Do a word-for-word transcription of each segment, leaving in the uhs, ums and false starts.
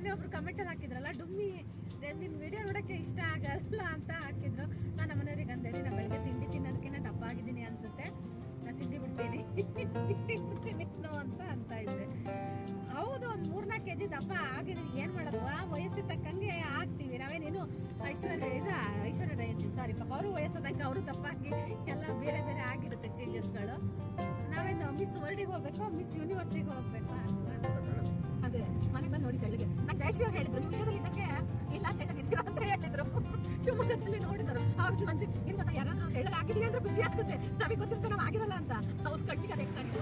ಮೊನ್ನೆ ಒಬ್ರು ಕಮೆಂಟಲ್ಲಿ ಹಾಕಿದ್ರಲ್ಲ, ಡುಮ್ಮಿ ನಿನ್ನ ವಿಡಿಯೋ ನೋಡೋಕ್ಕೆ ಇಷ್ಟ ಆಗಲ್ಲ ಅಂತ ಹಾಕಿದ್ರು. ನಾನು ನಮ್ಮ ಮನೆಯವ್ರಿಗೆ ಅಂದೇಳಿ ನಾನು ಬೆಳಗ್ಗೆ ತಿಂಡಿ ತಿನ್ನೋದಕ್ಕಿಂತ ದಪ್ಪ ಆಗಿದ್ದೀನಿ ಅನ್ಸುತ್ತೆ, ನಾನು ತಿಂಡಿ ಬಿಡ್ತೀನಿ ತಿಂಡಿ ಬಿಡ್ತೀನಿ ನೋ ಅಂತ ಅಂತ ಇದ್ದೆ. ಹೌದು, ಒಂದು ಮೂರ್ನಾಲ್ಕು ಕೆ ಜಿ ದಪ್ಪ ಆಗಿದ್ವಿ, ಏನು ಮಾಡೋದು, ಆ ವಯಸ್ಸಿಗೆ ತಕ್ಕಂಗೆ ಆಗ್ತೀವಿ. ನಾವೇನೇನು ಐಶ್ವರ್ಯ ಇದು ಐಶ್ವರ್ಯ ರೈ ಅಂತೀವಿ, ಸಾರಿ ಪಾಪ ಅವರು ವಯಸ್ಸಾದಂಗೆ ಅವರು ದಪ್ಪಾಗಿ ಎಲ್ಲ ಬೇರೆ ಬೇರೆ ಆಗಿರುತ್ತೆ ಚೇಂಜಸ್ಗಳು. ನಾವೇನು ಮಿಸ್ ವರ್ಲ್ಡಿಗೆ ಹೋಗ್ಬೇಕು, ಮಿಸ್ ಯೂನಿವರ್ಸಿಗೆ ಹೋಗ್ಬೇಕು ಅಂತ ಅದೇ ಮನೆಗೆ ಬಂದು ನೋಡಿ ತೆಳ್ಳಗೆ. ನಾನು ಜಯಶ್ರೀ ಅವ್ರು ಹೇಳಿದ್ರು, ನಿಮ್ಮ ವಿಡಿಯೋದಲ್ಲಿ ಇದ್ದಕ್ಕೆ ಇಲ್ಲ ತೆಳ್ಳಗಿದ್ದೀರಾ ಅಂತ ಹೇಳಿದ್ರು. ಶಿವಮೊಗ್ಗದಲ್ಲಿ ನೋಡಿದ್ರು, ಅವ್ರ ಮನ್ಸಿಗೆ ಏನು ಗೊತ್ತಾ, ಯಾರು ತೆಳ್ಳಗೆ ಆಗಿದೀವಿ ಅಂದ್ರೆ ಖುಷಿ ಆಗುತ್ತೆ. ನಮಗೆ ಗೊತ್ತಿರುತ್ತೆ ನಾವು ಆಗಿರಲ್ಲ ಅಂತ, ಅವ್ರು ಕಣ್ಣಿಗೆ ಅದೇ ಕಣ್ಣು.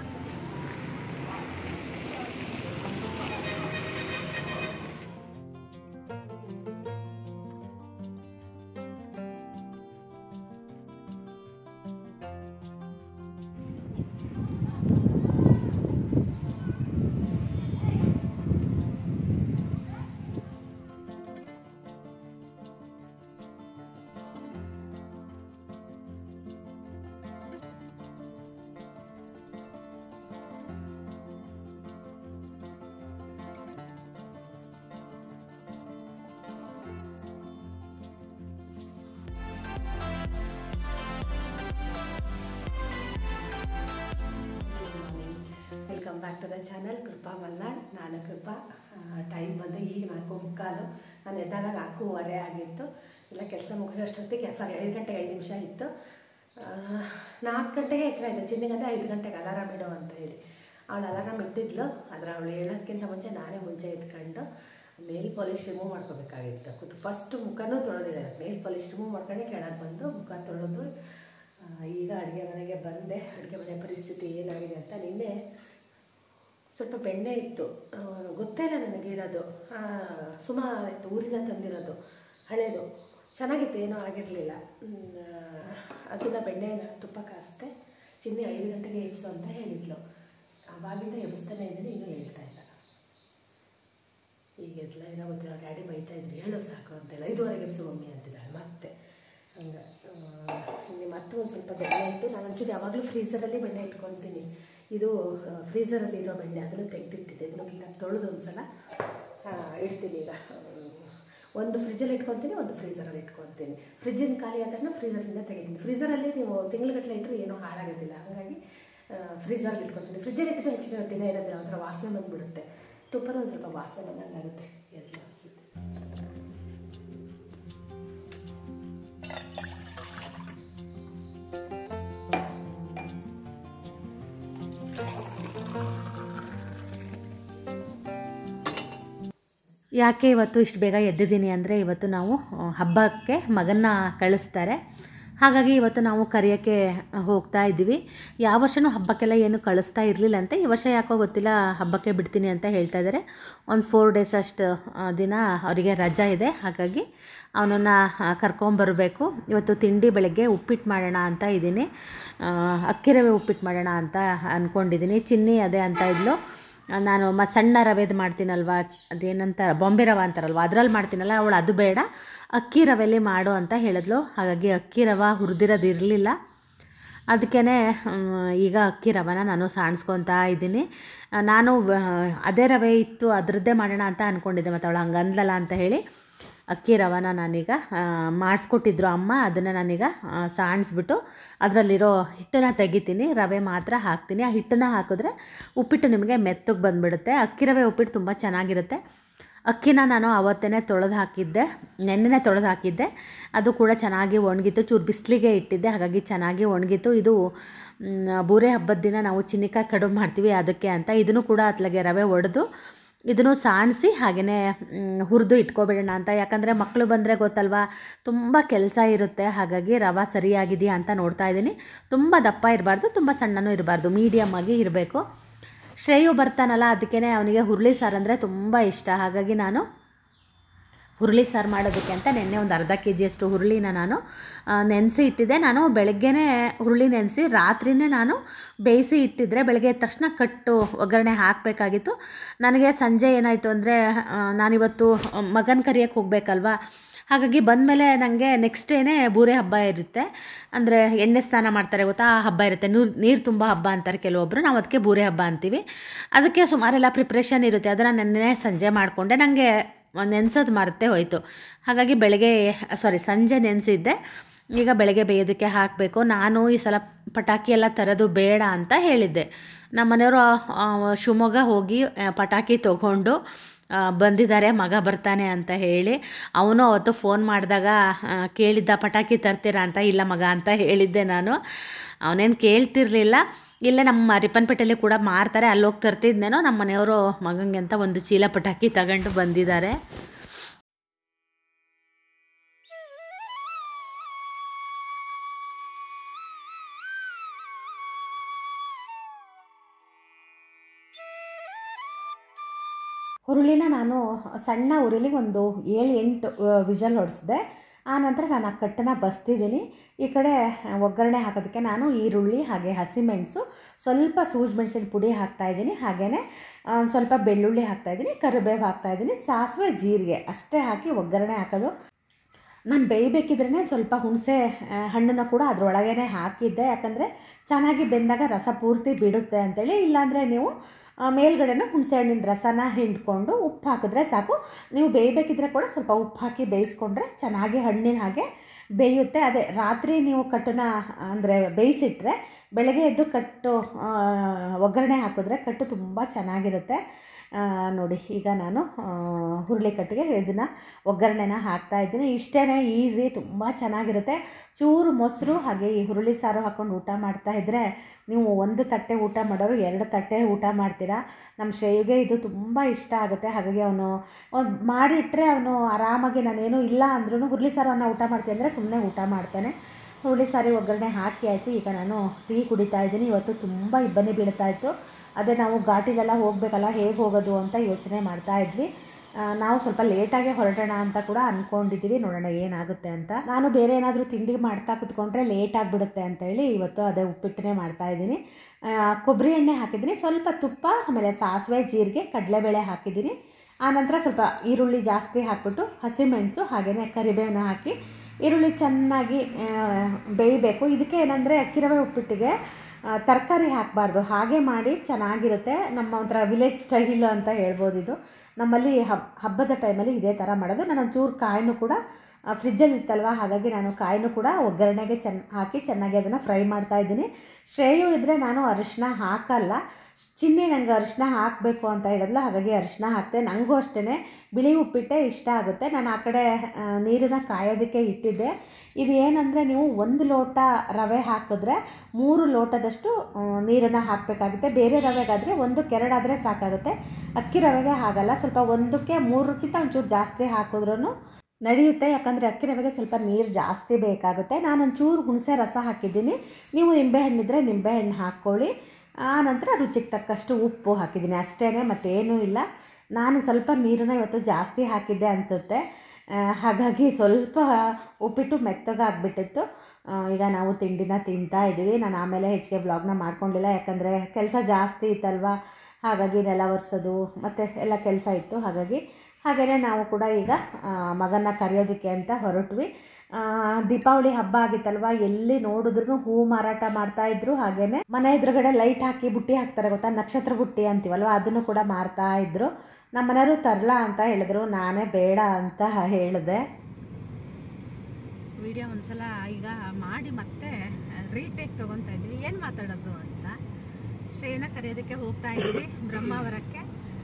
Welcome back to the channel Krupa Malnad. ನಾನು ಕೃಪಾ. ಟೈಮ್ ಬಂದು ಈಗ ನಾಲ್ಕು ಮುಕ್ಕಾಲು, ನಾನು ಎದ್ದಾಗ ನಾಲ್ಕೂವರೆ ಆಗಿತ್ತು. ಇಲ್ಲ ಕೆಲಸ ಮುಗಿಸೋಷ್ಟೊತ್ತಿಗೆ ಸಾರಿ ಐದು ಗಂಟೆಗೆ ಐದು ನಿಮಿಷ ಇತ್ತು. ನಾಲ್ಕು ಗಂಟೆಗೆ ಎಚ್ಚರ ಇದ್ದು, ಚಿನ್ನಿಗಂದ್ರೆ ಐದು ಗಂಟೆಗೆ ಅಲಾರಾಮ್ ಇಡು ಅಂತ ಹೇಳಿ ಅವಳು ಅಲಾರಾಮ್ ಇಟ್ಟಿದ್ಲು. ಆದರೆ ಅವಳು ಹೇಳೋದಕ್ಕಿಂತ ಮುಂಚೆ ನಾನೇ ಮುಂಚೆ ಎದ್ಕೊಂಡು ಮೇಲ್ ಪಾಲಿಶ್ ರಿಮೂವ್ ಮಾಡ್ಕೋಬೇಕಾಗಿತ್ತು. ಕೂತು ಫಸ್ಟ್ ಮುಖನೂ ತೊಳೆದಿದೆ. ಮೇಲ್ ಪಾಲಿಶ್ ರಿಮೂವ್ ಮಾಡ್ಕೊಂಡೆ ಕೆಳಗೆ ಬಂದು ಮುಖ ತೊಳೆದು ಈಗ ಅಡುಗೆ ಮನೆಗೆ ಬಂದೆ. ಅಡುಗೆ ಮನೆ ಪರಿಸ್ಥಿತಿ ಏನಾಗಿದೆ ಅಂತ, ನಿನ್ನೆ ಸ್ವಲ್ಪ ಬೆಣ್ಣೆ ಇತ್ತು, ಗೊತ್ತೇ ಇಲ್ಲ ನನಗೆ ಇರೋದು, ಸುಮಾರು ಇತ್ತು, ಊರಿಂದ ತಂದಿರೋದು ಹಳೇದು, ಚೆನ್ನಾಗಿತ್ತು, ಏನೂ ಆಗಿರಲಿಲ್ಲ. ಅದನ್ನು ಬೆಣ್ಣೆನ ತುಪ್ಪ ಕಾಸ್ತೆ. ಚಿನ್ನಿ ಐದು ಗಂಟೆಗೆ ಎಬ್ಸು ಅಂತ ಹೇಳಿದ್ಲು. ಆವಾಗಿಂದ ಎಬ್ಬಿಸ್ತಾನೆ ಇದ್ದೀನಿ, ಇನ್ನೂ ಹೇಳ್ತಾ ಇಲ್ಲ. ಈಗ ಎದ್ಲ ಏನೋ ಗೊತ್ತಿಲ್ಲ, ಡ್ಯಾಡಿ ಬೈತಾ ಇದ್ರು, ಹೇಳೋ ಸಾಕು ಅಂತೇಳಿ, ಐದುವರೆಗೆ ಎಬ್ಸು ಮಮ್ಮಿ ಅಂತಿದ್ದಾಳೆ ಮತ್ತೆ. ಹಂಗೆ ಇಲ್ಲಿ ಮತ್ತೆ ಒಂದು ಸ್ವಲ್ಪ ಬೆಣ್ಣೆ ಇತ್ತು. ನಾನು ಒಂಚೂರು ಯಾವಾಗಲೂ ಫ್ರೀಝರಲ್ಲಿ ಬೆಣ್ಣೆ ಇಟ್ಕೊತೀನಿ. ಇದು ಫ್ರೀಝರಲ್ಲಿ ಇರೋ ಬೆಣ್ಣೆ, ಅದನ್ನು ತೆಗೆದಿಟ್ಟಿದ್ದೆ. ಇದನ್ನು ಕ್ಲೀನಾಗಿ ತೊಳೆದು ಒಂದು ಸಲ ಇಡ್ತೀನಿ. ಈಗ ಒಂದು ಫ್ರಿಜ್ಜಲ್ಲಿ ಇಟ್ಕೊತೀನಿ, ಒಂದು ಫ್ರೀಝರಲ್ಲಿ ಇಟ್ಕೊತೀನಿ. ಫ್ರಿಜ್ಜಿನ ಖಾಲಿ ಆದ್ರೂ ಫ್ರೀಝರಿಂದ ತೆಗಿತೀನಿ. ಫ್ರೀಝರಲ್ಲಿ ನೀವು ತಿಂಗ್ಳುಗಟ್ಟಲೆ ಇಟ್ಟರು ಏನೂ ಹಾಳಾಗೋದಿಲ್ಲ, ಹಾಗಾಗಿ ಫ್ರೀಝರಲ್ಲಿ ಇಟ್ಕೊತೀನಿ. ಫ್ರಿಜ್ಜಲ್ಲಿ ಇಟ್ಟಿದ್ದು ಹೆಚ್ಚಿನ ದಿನ ಇರೋದಿಲ್ಲ, ಒಂಥರ ವಾಸನೆ ಬಂದುಬಿಡುತ್ತೆ. ತುಪ್ಪನೂ ಒಂದು ಸ್ವಲ್ಪ ವಾಸನೆ ಬಂದಂಗಾಗುತ್ತೆ ಎಲ್ಲ ಅನಿಸುತ್ತೆ. ಯಾಕೆ ಇವತ್ತು ಇಷ್ಟು ಬೇಗ ಎದ್ದಿದ್ದೀನಿ ಅಂದರೆ, ಇವತ್ತು ನಾವು ಹಬ್ಬಕ್ಕೆ ಮಗನ್ನ ಕಳಿಸ್ತಾರೆ. ಹಾಗಾಗಿ ಇವತ್ತು ನಾವು ಕರೆಯೋಕ್ಕೆ ಹೋಗ್ತಾ ಇದ್ದೀವಿ. ಯಾವ ವರ್ಷವೂ ಹಬ್ಬಕ್ಕೆಲ್ಲ ಏನು ಕಳಿಸ್ತಾ ಇರಲಿಲ್ಲ ಅಂತ, ಈ ವರ್ಷ ಯಾಕೋ ಗೊತ್ತಿಲ್ಲ ಹಬ್ಬಕ್ಕೆ ಬಿಡ್ತೀನಿ ಅಂತ ಹೇಳ್ತಾ ಇದ್ದಾರೆ. ಒಂದು ಫೋರ್ ಡೇಸ್ ಅಷ್ಟು ದಿನ ಅವರಿಗೆ ರಜಾ ಇದೆ, ಹಾಗಾಗಿ ಅವನನ್ನು ಕರ್ಕೊಂಬರಬೇಕು. ಇವತ್ತು ತಿಂಡಿ ಬೆಳಗ್ಗೆ ಉಪ್ಪಿಟ್ಟು ಮಾಡೋಣ ಅಂತ ಇದ್ದೀನಿ, ಅಕ್ಕಿ ರವೆ ಉಪ್ಪಿಟ್ಟು ಮಾಡೋಣ ಅಂತ ಅಂದ್ಕೊಂಡಿದ್ದೀನಿ. ಚಿನ್ನಿ ಅದೇ ಅಂತ ಇದ್ಲು, ನಾನು ಮ ಸಣ್ಣ ರವೆದು ಮಾಡ್ತೀನಲ್ವ, ಅದೇನಂತ ಬಾಂಬೆ ರವೆ ಅಂತಾರಲ್ವ, ಅದರಲ್ಲಿ ಮಾಡ್ತೀನಲ್ಲ, ಅವಳು ಅದು ಬೇಡ ಅಕ್ಕಿ ರವೆಯಲ್ಲಿ ಮಾಡು ಅಂತ ಹೇಳಿದ್ಲು. ಹಾಗಾಗಿ ಅಕ್ಕಿ ರವೆ ಹುರಿದಿರೋದು ಇರಲಿಲ್ಲ, ಅದಕ್ಕೇ ಈಗ ಅಕ್ಕಿ ರವೆನ ನಾನು ಸಾಣಿಸ್ಕೊತಾ ಇದ್ದೀನಿ. ನಾನು ಅದೇ ರವೆ ಇತ್ತು ಅದರದ್ದೇ ಮಾಡೋಣ ಅಂತ ಅಂದ್ಕೊಂಡಿದ್ದೆ, ಮತ್ತು ಅವಳು ಹಂಗೆ ಅಂದ್ಲಲ್ಲ ಅಂತ ಹೇಳಿ ಅಕ್ಕಿ ರವೆನ ನಾನೀಗ ಮಾಡಿಸ್ಕೊಟ್ಟಿದ್ರು ಅಮ್ಮ, ಅದನ್ನು ನಾನೀಗ ಸಾಣಿಸ್ಬಿಟ್ಟು ಅದರಲ್ಲಿರೋ ಹಿಟ್ಟನ್ನು ತೆಗಿತೀನಿ, ರವೆ ಮಾತ್ರ ಹಾಕ್ತೀನಿ. ಆ ಹಿಟ್ಟನ್ನು ಹಾಕಿದ್ರೆ ಉಪ್ಪಿಟ್ಟು ನಿಮಗೆ ಮೆತ್ತಗೆ ಬಂದುಬಿಡುತ್ತೆ. ಅಕ್ಕಿ ರವೆ ಉಪ್ಪಿಟ್ಟು ತುಂಬ ಚೆನ್ನಾಗಿರುತ್ತೆ. ಅಕ್ಕಿನ ನಾನು ಅವತ್ತೇ ತೊಳೆದು ಹಾಕಿದ್ದೆ, ನೆನ್ನೆನೇ ತೊಳೆದು ಹಾಕಿದ್ದೆ, ಅದು ಕೂಡ ಚೆನ್ನಾಗಿ ಒಣಗಿತ್ತು. ಚೂರು ಬಿಸಿಲಿಗೆ ಇಟ್ಟಿದ್ದೆ, ಹಾಗಾಗಿ ಚೆನ್ನಾಗಿ ಒಣಗಿತ್ತು. ಇದು ಬೂರೆ ಹಬ್ಬದ ದಿನ ನಾವು ಚಿನ್ನಿಕಾಯಿ ಕಡುಬು ಮಾಡ್ತೀವಿ ಅದಕ್ಕೆ ಅಂತ. ಇದನ್ನು ಕೂಡ ಅತ್ಲಾಗೆ ರವೆ ಒಡೆದು ಇದನ್ನು ಸಾಣಿಸಿ ಹಾಗೆಯೇ ಹುರಿದು ಇಟ್ಕೊಬೇಡೋಣ ಅಂತ. ಯಾಕಂದರೆ ಮಕ್ಕಳು ಬಂದರೆ ಗೊತ್ತಲ್ವ, ತುಂಬ ಕೆಲಸ ಇರುತ್ತೆ. ಹಾಗಾಗಿ ರವೆ ಸರಿಯಾಗಿದೆಯಾ ಅಂತ ನೋಡ್ತಾ ಇದ್ದೀನಿ. ತುಂಬ ದಪ್ಪ ಇರಬಾರ್ದು, ತುಂಬ ಸಣ್ಣನೂ ಇರಬಾರ್ದು, ಮೀಡಿಯಮ್ ಆಗಿ ಇರಬೇಕು. ಶ್ರೇಯು ಬರ್ತಾನಲ್ಲ, ಅದಕ್ಕೇ ಅವನಿಗೆ ಹುರುಳಿ ಸಾರು ಅಂದರೆ ತುಂಬ ಇಷ್ಟ. ಹಾಗಾಗಿ ನಾನು ಹುರುಳಿ ಸಾರು ಮಾಡೋದಕ್ಕೆ ಅಂತ ನೆನ್ನೆ ಒಂದು ಅರ್ಧ ಕೆ ಜಿಯಷ್ಟು ಹುರುಳಿನ ನಾನು ನೆನೆಸಿ ಇಟ್ಟಿದ್ದೆ. ನಾನು ಬೆಳಗ್ಗೆನೇ ಹುರುಳಿ ನೆನೆಸಿ ರಾತ್ರಿಯೇ ನಾನು ಬೇಯಿಸಿ ಇಟ್ಟಿದ್ದರೆ ಬೆಳಗ್ಗೆ ಎದ್ದ ತಕ್ಷಣ ಕಟ್ಟು ಒಗ್ಗರಣೆ ಹಾಕಬೇಕಾಗಿತ್ತು. ನನಗೆ ಸಂಜೆ ಏನಾಯಿತು ಅಂದರೆ, ನಾನಿವತ್ತು ಮಗನ ಕರಿಯೋಕ್ಕೆ ಹೋಗಬೇಕಲ್ವ, ಹಾಗಾಗಿ ಬಂದಮೇಲೆ ನನಗೆ ನೆಕ್ಸ್ಟ್ ಡೇನೇ ಬೂರೆ ಹಬ್ಬ ಇರುತ್ತೆ. ಅಂದರೆ ಎಣ್ಣೆ ಸ್ನಾನ ಮಾಡ್ತಾರೆ ಗೊತ್ತಾ, ಆ ಹಬ್ಬ ಇರುತ್ತೆ. ನೀರು ನೀರು ತುಂಬ ಹಬ್ಬ ಅಂತಾರೆ ಕೆಲವೊಬ್ಬರು, ನಾವು ಅದಕ್ಕೆ ಬೂರೆ ಹಬ್ಬ ಅಂತೀವಿ. ಅದಕ್ಕೆ ಸುಮಾರೆಲ್ಲ ಪ್ರಿಪ್ರೇಷನ್ ಇರುತ್ತೆ. ಅದನ್ನು ನೆನ್ನೆ ಸಂಜೆ ಮಾಡಿಕೊಂಡೆ. ನನಗೆ ನೆನೆಸೋದು ಮರೆತೇ ಹೋಯಿತು. ಹಾಗಾಗಿ ಬೆಳಗ್ಗೆ ಸಾರಿ ಸಂಜೆ ನೆನೆಸಿದ್ದೆ. ಈಗ ಬೆಳಗ್ಗೆ ಬೇಯೋದಕ್ಕೆ ಹಾಕಬೇಕು. ನಾನು ಈ ಸಲ ಪಟಾಕಿ ಎಲ್ಲ ತರೋದು ಬೇಡ ಅಂತ ಹೇಳಿದ್ದೆ. ನಮ್ಮ ಮನೆಯವರು ಶಿವಮೊಗ್ಗ ಹೋಗಿ ಪಟಾಕಿ ತೊಗೊಂಡು ಬಂದಿದ್ದಾರೆ, ಮಗ ಬರ್ತಾನೆ ಅಂತ ಹೇಳಿ. ಅವನು ಅವತ್ತು ಫೋನ್ ಮಾಡಿದಾಗ ಕೇಳಿದ್ದ ಪಟಾಕಿ ತರ್ತೀರಾ ಅಂತ. ಇಲ್ಲ ಮಗ ಅಂತ ಹೇಳಿದ್ದೆ ನಾನು. ಅವನೇನು ಕೇಳ್ತಿರ್ಲಿಲ್ಲ. ಇಲ್ಲೇ ನಮ್ಮ ರಿಪ್ಪನ್ಪೇಟೆಯಲ್ಲಿ ಕೂಡ ಮಾರ್ತಾರೆ, ಅಲ್ಲೋಗಿ ತರ್ತಿದ್ನೇನೋ. ನಮ್ಮ ಮನೆಯವರು ಮಗಂಗೆ ಅಂತ ಒಂದು ಚೀಲ ಪಟಾಕಿ ತಗೊಂಡು ಬಂದಿದ್ದಾರೆ. ಹುರುಳಿನ ನಾನು ಸಣ್ಣ ಉರಿಲಿ ಒಂದು ಏಳು ಎಂಟು ವಿಜಲ್ ಹೊಡೆಸಿದೆ. ಆನಂತರ ನಾನು ಆ ಕಟ್ಟನ್ನು ಬಸ್ತಿದ್ದೀನಿ. ಈ ಕಡೆ ಒಗ್ಗರಣೆ ಹಾಕೋದಕ್ಕೆ ನಾನು ಈರುಳ್ಳಿ ಹಾಗೆ ಹಸಿಮೆಣಸು, ಸ್ವಲ್ಪ ಸೂಜಿ ಮೆಣಸಿನ ಪುಡಿ ಹಾಕ್ತಾಯಿದ್ದೀನಿ. ಹಾಗೆಯೇ ಸ್ವಲ್ಪ ಬೆಳ್ಳುಳ್ಳಿ ಹಾಕ್ತಾಯಿದ್ದೀನಿ, ಕರಿಬೇವು ಹಾಕ್ತಾಯಿದ್ದೀನಿ, ಸಾಸಿವೆ ಜೀರಿಗೆ ಅಷ್ಟೇ ಹಾಕಿ ಒಗ್ಗರಣೆ ಹಾಕೋದು. ನಾನು ಬೇಯಬೇಕಿದ್ರೇ ಸ್ವಲ್ಪ ಹುಣಸೆ ಹಣ್ಣನ್ನು ಕೂಡ ಅದರೊಳಗೇ ಹಾಕಿದ್ದೆ, ಯಾಕಂದರೆ ಚೆನ್ನಾಗಿ ಬೆಂದಾಗ ರಸ ಪೂರ್ತಿ ಬಿಡುತ್ತೆ ಅಂಥೇಳಿ. ಇಲ್ಲಾಂದರೆ ನೀವು ಮೇಲ್ಗಡೆನ ಹುಣಸೆ ಹಣ್ಣಿನ ರಸನ ಹಿಂಡ್ಕೊಂಡು ಉಪ್ಪು ಹಾಕಿದ್ರೆ ಸಾಕು. ನೀವು ಬೇಯಬೇಕಿದ್ರೆ ಕೂಡ ಸ್ವಲ್ಪ ಉಪ್ಪು ಹಾಕಿ ಬೇಯಿಸ್ಕೊಂಡ್ರೆ ಚೆನ್ನಾಗಿ ಹಣ್ಣಿನ ಹಾಗೆ ಬೇಯುತ್ತೆ. ಅದೇ ರಾತ್ರಿ ನೀವು ಕಟ್ಟನ್ನ ಅಂದರೆ ಬೇಯಿಸಿಟ್ರೆ ಬೆಳಗ್ಗೆ ಎದ್ದು ಕಟ್ಟು ಒಗ್ಗರಣೆ ಹಾಕಿದ್ರೆ ಕಟ್ಟು ತುಂಬ ಚೆನ್ನಾಗಿರುತ್ತೆ. ನೋಡಿ ಈಗ ನಾನು ಹುರುಳಿ ಕಟ್ಟಿಗೆ ಇದನ್ನು ಒಗ್ಗರಣೆನ ಹಾಕ್ತಾಯಿದ್ದೀನಿ. ಇಷ್ಟೇ ಈಸಿ, ತುಂಬ ಚೆನ್ನಾಗಿರುತ್ತೆ. ಚೂರು ಮೊಸರು ಹಾಗೆ ಈ ಹುರುಳಿ ಸಾರು ಹಾಕ್ಕೊಂಡು ಊಟ ಮಾಡ್ತಾಯಿದ್ರೆ ನೀವು ಒಂದು ತಟ್ಟೆ ಊಟ ಮಾಡೋರು ಎರಡು ತಟ್ಟೆ ಊಟ ಮಾಡ್ತೀರಾ. ನಮ್ಮ ಶ್ರೇಯುಗೆ ಇದು ತುಂಬ ಇಷ್ಟ ಆಗುತ್ತೆ. ಹಾಗಾಗಿ ಅವನು ಮಾಡಿಟ್ರೆ ಅವನು ಆರಾಮಾಗಿ ನಾನೇನು ಇಲ್ಲ ಅಂದ್ರೂ ಹುರುಳಿ ಸಾರನ್ನು ಊಟ ಮಾಡ್ತೀನಿ ಅಂದರೆ ಸುಮ್ಮನೆ ಊಟ ಮಾಡ್ತಾನೆ. ಹುರುಳಿ ಸಾರಿ ಒಗ್ಗರಣೆ ಹಾಕಿ ಆಯಿತು. ಈಗ ನಾನು ಟೀ ಕುಡಿತಾ ಇದ್ದೀನಿ. ಇವತ್ತು ತುಂಬ ಇಬ್ಬನಿ ಬೀಳ್ತಾಯಿತ್ತು. ಅದೇ ನಾವು ಘಾಟಿಲೆಲ್ಲ ಹೋಗಬೇಕಲ್ಲ, ಹೇಗೆ ಹೋಗೋದು ಅಂತ ಯೋಚನೆ ಮಾಡ್ತಾಯಿದ್ವಿ. ನಾವು ಸ್ವಲ್ಪ ಲೇಟಾಗೆ ಹೊರಡೋಣ ಅಂತ ಕೂಡ ಅಂದ್ಕೊಂಡಿದ್ದೀವಿ. ನೋಡೋಣ ಏನಾಗುತ್ತೆ ಅಂತ. ನಾನು ಬೇರೆ ಏನಾದರೂ ತಿಂಡಿ ಮಾಡ್ತಾ ಕೂತ್ಕೊಂಡ್ರೆ ಲೇಟ್ ಆಗಿಬಿಡುತ್ತೆ ಅಂತೇಳಿ ಇವತ್ತು ಅದೇ ಉಪ್ಪಿಟ್ಟನ್ನೇ ಮಾಡ್ತಾಯಿದ್ದೀನಿ. ಕೊಬ್ಬರಿ ಎಣ್ಣೆ ಹಾಕಿದ್ದೀನಿ, ಸ್ವಲ್ಪ ತುಪ್ಪ, ಆಮೇಲೆ ಸಾಸಿವೆ ಜೀರಿಗೆ ಕಡಲೆಬೇಳೆ ಹಾಕಿದ್ದೀನಿ. ಆನಂತರ ಸ್ವಲ್ಪ ಈರುಳ್ಳಿ ಜಾಸ್ತಿ ಹಾಕ್ಬಿಟ್ಟು ಹಸಿಮೆಣಸು ಹಾಗೆಯೇ ಕರಿಬೇವನ್ನ ಹಾಕಿ ಈರುಳ್ಳಿ ಚೆನ್ನಾಗಿ ಬೇಯಬೇಕು. ಇದಕ್ಕೆ ಏನಂದರೆ ಅಕ್ಕಿ ರವೆ ಉಪ್ಪಿಟ್ಟಿಗೆ ತರಕಾರಿ ಹಾಕಬಾರ್ದು, ಹಾಗೆ ಮಾಡಿ ಚೆನ್ನಾಗಿರುತ್ತೆ. ನಮ್ಮ ಒಂಥರ ವಿಲೇಜ್ ಸ್ಟೈಲ್ ಅಂತ ಹೇಳ್ಬೋದು. ಇದು ನಮ್ಮಲ್ಲಿ ಹಬ್ ಹಬ್ಬದ ಟೈಮಲ್ಲಿ ಇದೇ ಥರ ಮಾಡೋದು. ನಾನು ಒಂಚೂರು ಕಾಯಿನೂ ಕೂಡ ಫ್ರಿಜ್ಜಲ್ಲಿ ಇತ್ತಲ್ವ, ಹಾಗಾಗಿ ನಾನು ಕಾಯಿನೂ ಕೂಡ ಒಗ್ಗರಣೆಗೆ ಚೆನ್ನ ಹಾಕಿ ಚೆನ್ನಾಗಿ ಅದನ್ನು ಫ್ರೈ ಮಾಡ್ತಾಯಿದ್ದೀನಿ. ಶ್ರೇಯು ಇದ್ದರೆ ನಾನು ಅರಿಶಿನ ಹಾಕಲ್ಲ. ಚಿನ್ನಿ ನನಗೆ ಅರಿಶಿನ ಹಾಕಬೇಕು ಅಂತ ಹೇಳಿದ್ಲು, ಹಾಗಾಗಿ ಅರಿಶಿನ ಹಾಕ್ತೆ. ನನಗೂ ಅಷ್ಟೇ ಬಿಳಿ ಉಪ್ಪಿಟ್ಟೆ ಇಷ್ಟ ಆಗುತ್ತೆ. ನಾನು ಆ ಕಡೆ ನೀರನ್ನು ಕಾಯೋದಕ್ಕೆ ಇಟ್ಟಿದ್ದೆ. ಇದು ಏನಂದರೆ ನೀವು ಒಂದು ಲೋಟ ರವೆ ಹಾಕಿದ್ರೆ ಮೂರು ಲೋಟದಷ್ಟು ನೀರನ್ನು ಹಾಕಬೇಕಾಗುತ್ತೆ. ಬೇರೆ ರವೆಗಾದರೆ ಒಂದು ಕೆರಡಾದರೆ ಸಾಕಾಗುತ್ತೆ. ಅಕ್ಕಿ ರವೆಗೆ ಹಾಗಲ್ಲ, ಸ್ವಲ್ಪ ಒಂದಕ್ಕೆ ಮೂರಕ್ಕಿಂತ ಒಂಚೂರು ಜಾಸ್ತಿ ಹಾಕಿದ್ರೂ ನಡೆಯುತ್ತೆ. ಯಾಕಂದರೆ ಅಕ್ಕಿ ರವೆಗೆ ಸ್ವಲ್ಪ ನೀರು ಜಾಸ್ತಿ ಬೇಕಾಗುತ್ತೆ. ನಾನೊಂಚೂರು ಹುಣಸೆ ರಸ ಹಾಕಿದ್ದೀನಿ. ನೀವು ನಿಂಬೆಹಣ್ಣಿದ್ರೆ ನಿಂಬೆಹಣ್ಣು ಹಾಕ್ಕೊಳ್ಳಿ. ಆನಂತರ ರುಚಿಗೆ ತಕ್ಕಷ್ಟು ಉಪ್ಪು ಹಾಕಿದ್ದೀನಿ, ಅಷ್ಟೇ, ಮತ್ತೇನೂ ಇಲ್ಲ. ನಾನು ಸ್ವಲ್ಪ ನೀರನ್ನು ಇವತ್ತು ಜಾಸ್ತಿ ಹಾಕಿದ್ದೆ ಅನಿಸುತ್ತೆ. ಹಾಗಾಗಿ ಸ್ವಲ್ಪ ಉಪ್ಪಿಟ್ಟು ಮೆತ್ತಗಾಗ್ಬಿಟ್ಟಿತ್ತು. ಈಗ ನಾವು ತಿಂಡಿನ ತಿಂತಾ ಇದ್ದೀವಿ. ನಾನು ಆಮೇಲೆ ಹೆಚ್ಚಿಗೆ ವ್ಲಾಗ್ನ ಮಾಡ್ಕೊಂಡಿಲ್ಲ, ಯಾಕಂದರೆ ಕೆಲಸ ಜಾಸ್ತಿ ಇತ್ತಲ್ವ. ಹಾಗಾಗಿ ನೆಲ ಒರೆಸೋದು ಮತ್ತು ಎಲ್ಲ ಕೆಲಸ ಇತ್ತು. ಹಾಗಾಗಿ ಹಾಗೆಯೇ ನಾವು ಕೂಡ ಈಗ ಮಗನ ಕರೆಯೋದಕ್ಕೆ ಅಂತ ಹೊರಟ್ವಿ. ದೀಪಾವಳಿ ಹಬ್ಬ ಆಗಿತ್ತಲ್ವ, ಎಲ್ಲಿ ನೋಡಿದ್ರೂ ಹೂ ಮಾರಾಟ ಮಾಡ್ತಾಯಿದ್ರು. ಹಾಗೆಯೇ ಮನೆ ಎದುರುಗಡೆ ಲೈಟ್ ಹಾಕಿ ಬುಟ್ಟಿ ಹಾಕ್ತಾರೆ ಗೊತ್ತಾ, ನಕ್ಷತ್ರ ಬುಟ್ಟಿ ಅಂತೀವಲ್ವ, ಅದನ್ನು ಕೂಡ ಮಾರ್ತಾಯಿದ್ರು. ನಮ್ಮ ಮನೆಯವರು ತರಲಾ ಅಂತ ಹೇಳಿದ್ರು, ನಾನೇ ಬೇಡ ಅಂತ ಹೇಳಿದೆ. ವಿಡಿಯೋ ಒಂದ್ಸಲ ಈಗ ಮಾಡಿ ಮತ್ತೆ ರೀಟೇಕ್ ತೊಗೊತಾ ಇದ್ವಿ, ಏನು ಮಾತಾಡೋದು ಅಂತ. ಶ್ರೇಯನ ಕರೆಯೋದಕ್ಕೆ ಹೋಗ್ತಾ ಇದ್ವಿ ಬ್ರಹ್ಮಾವರಕ್ಕೆ.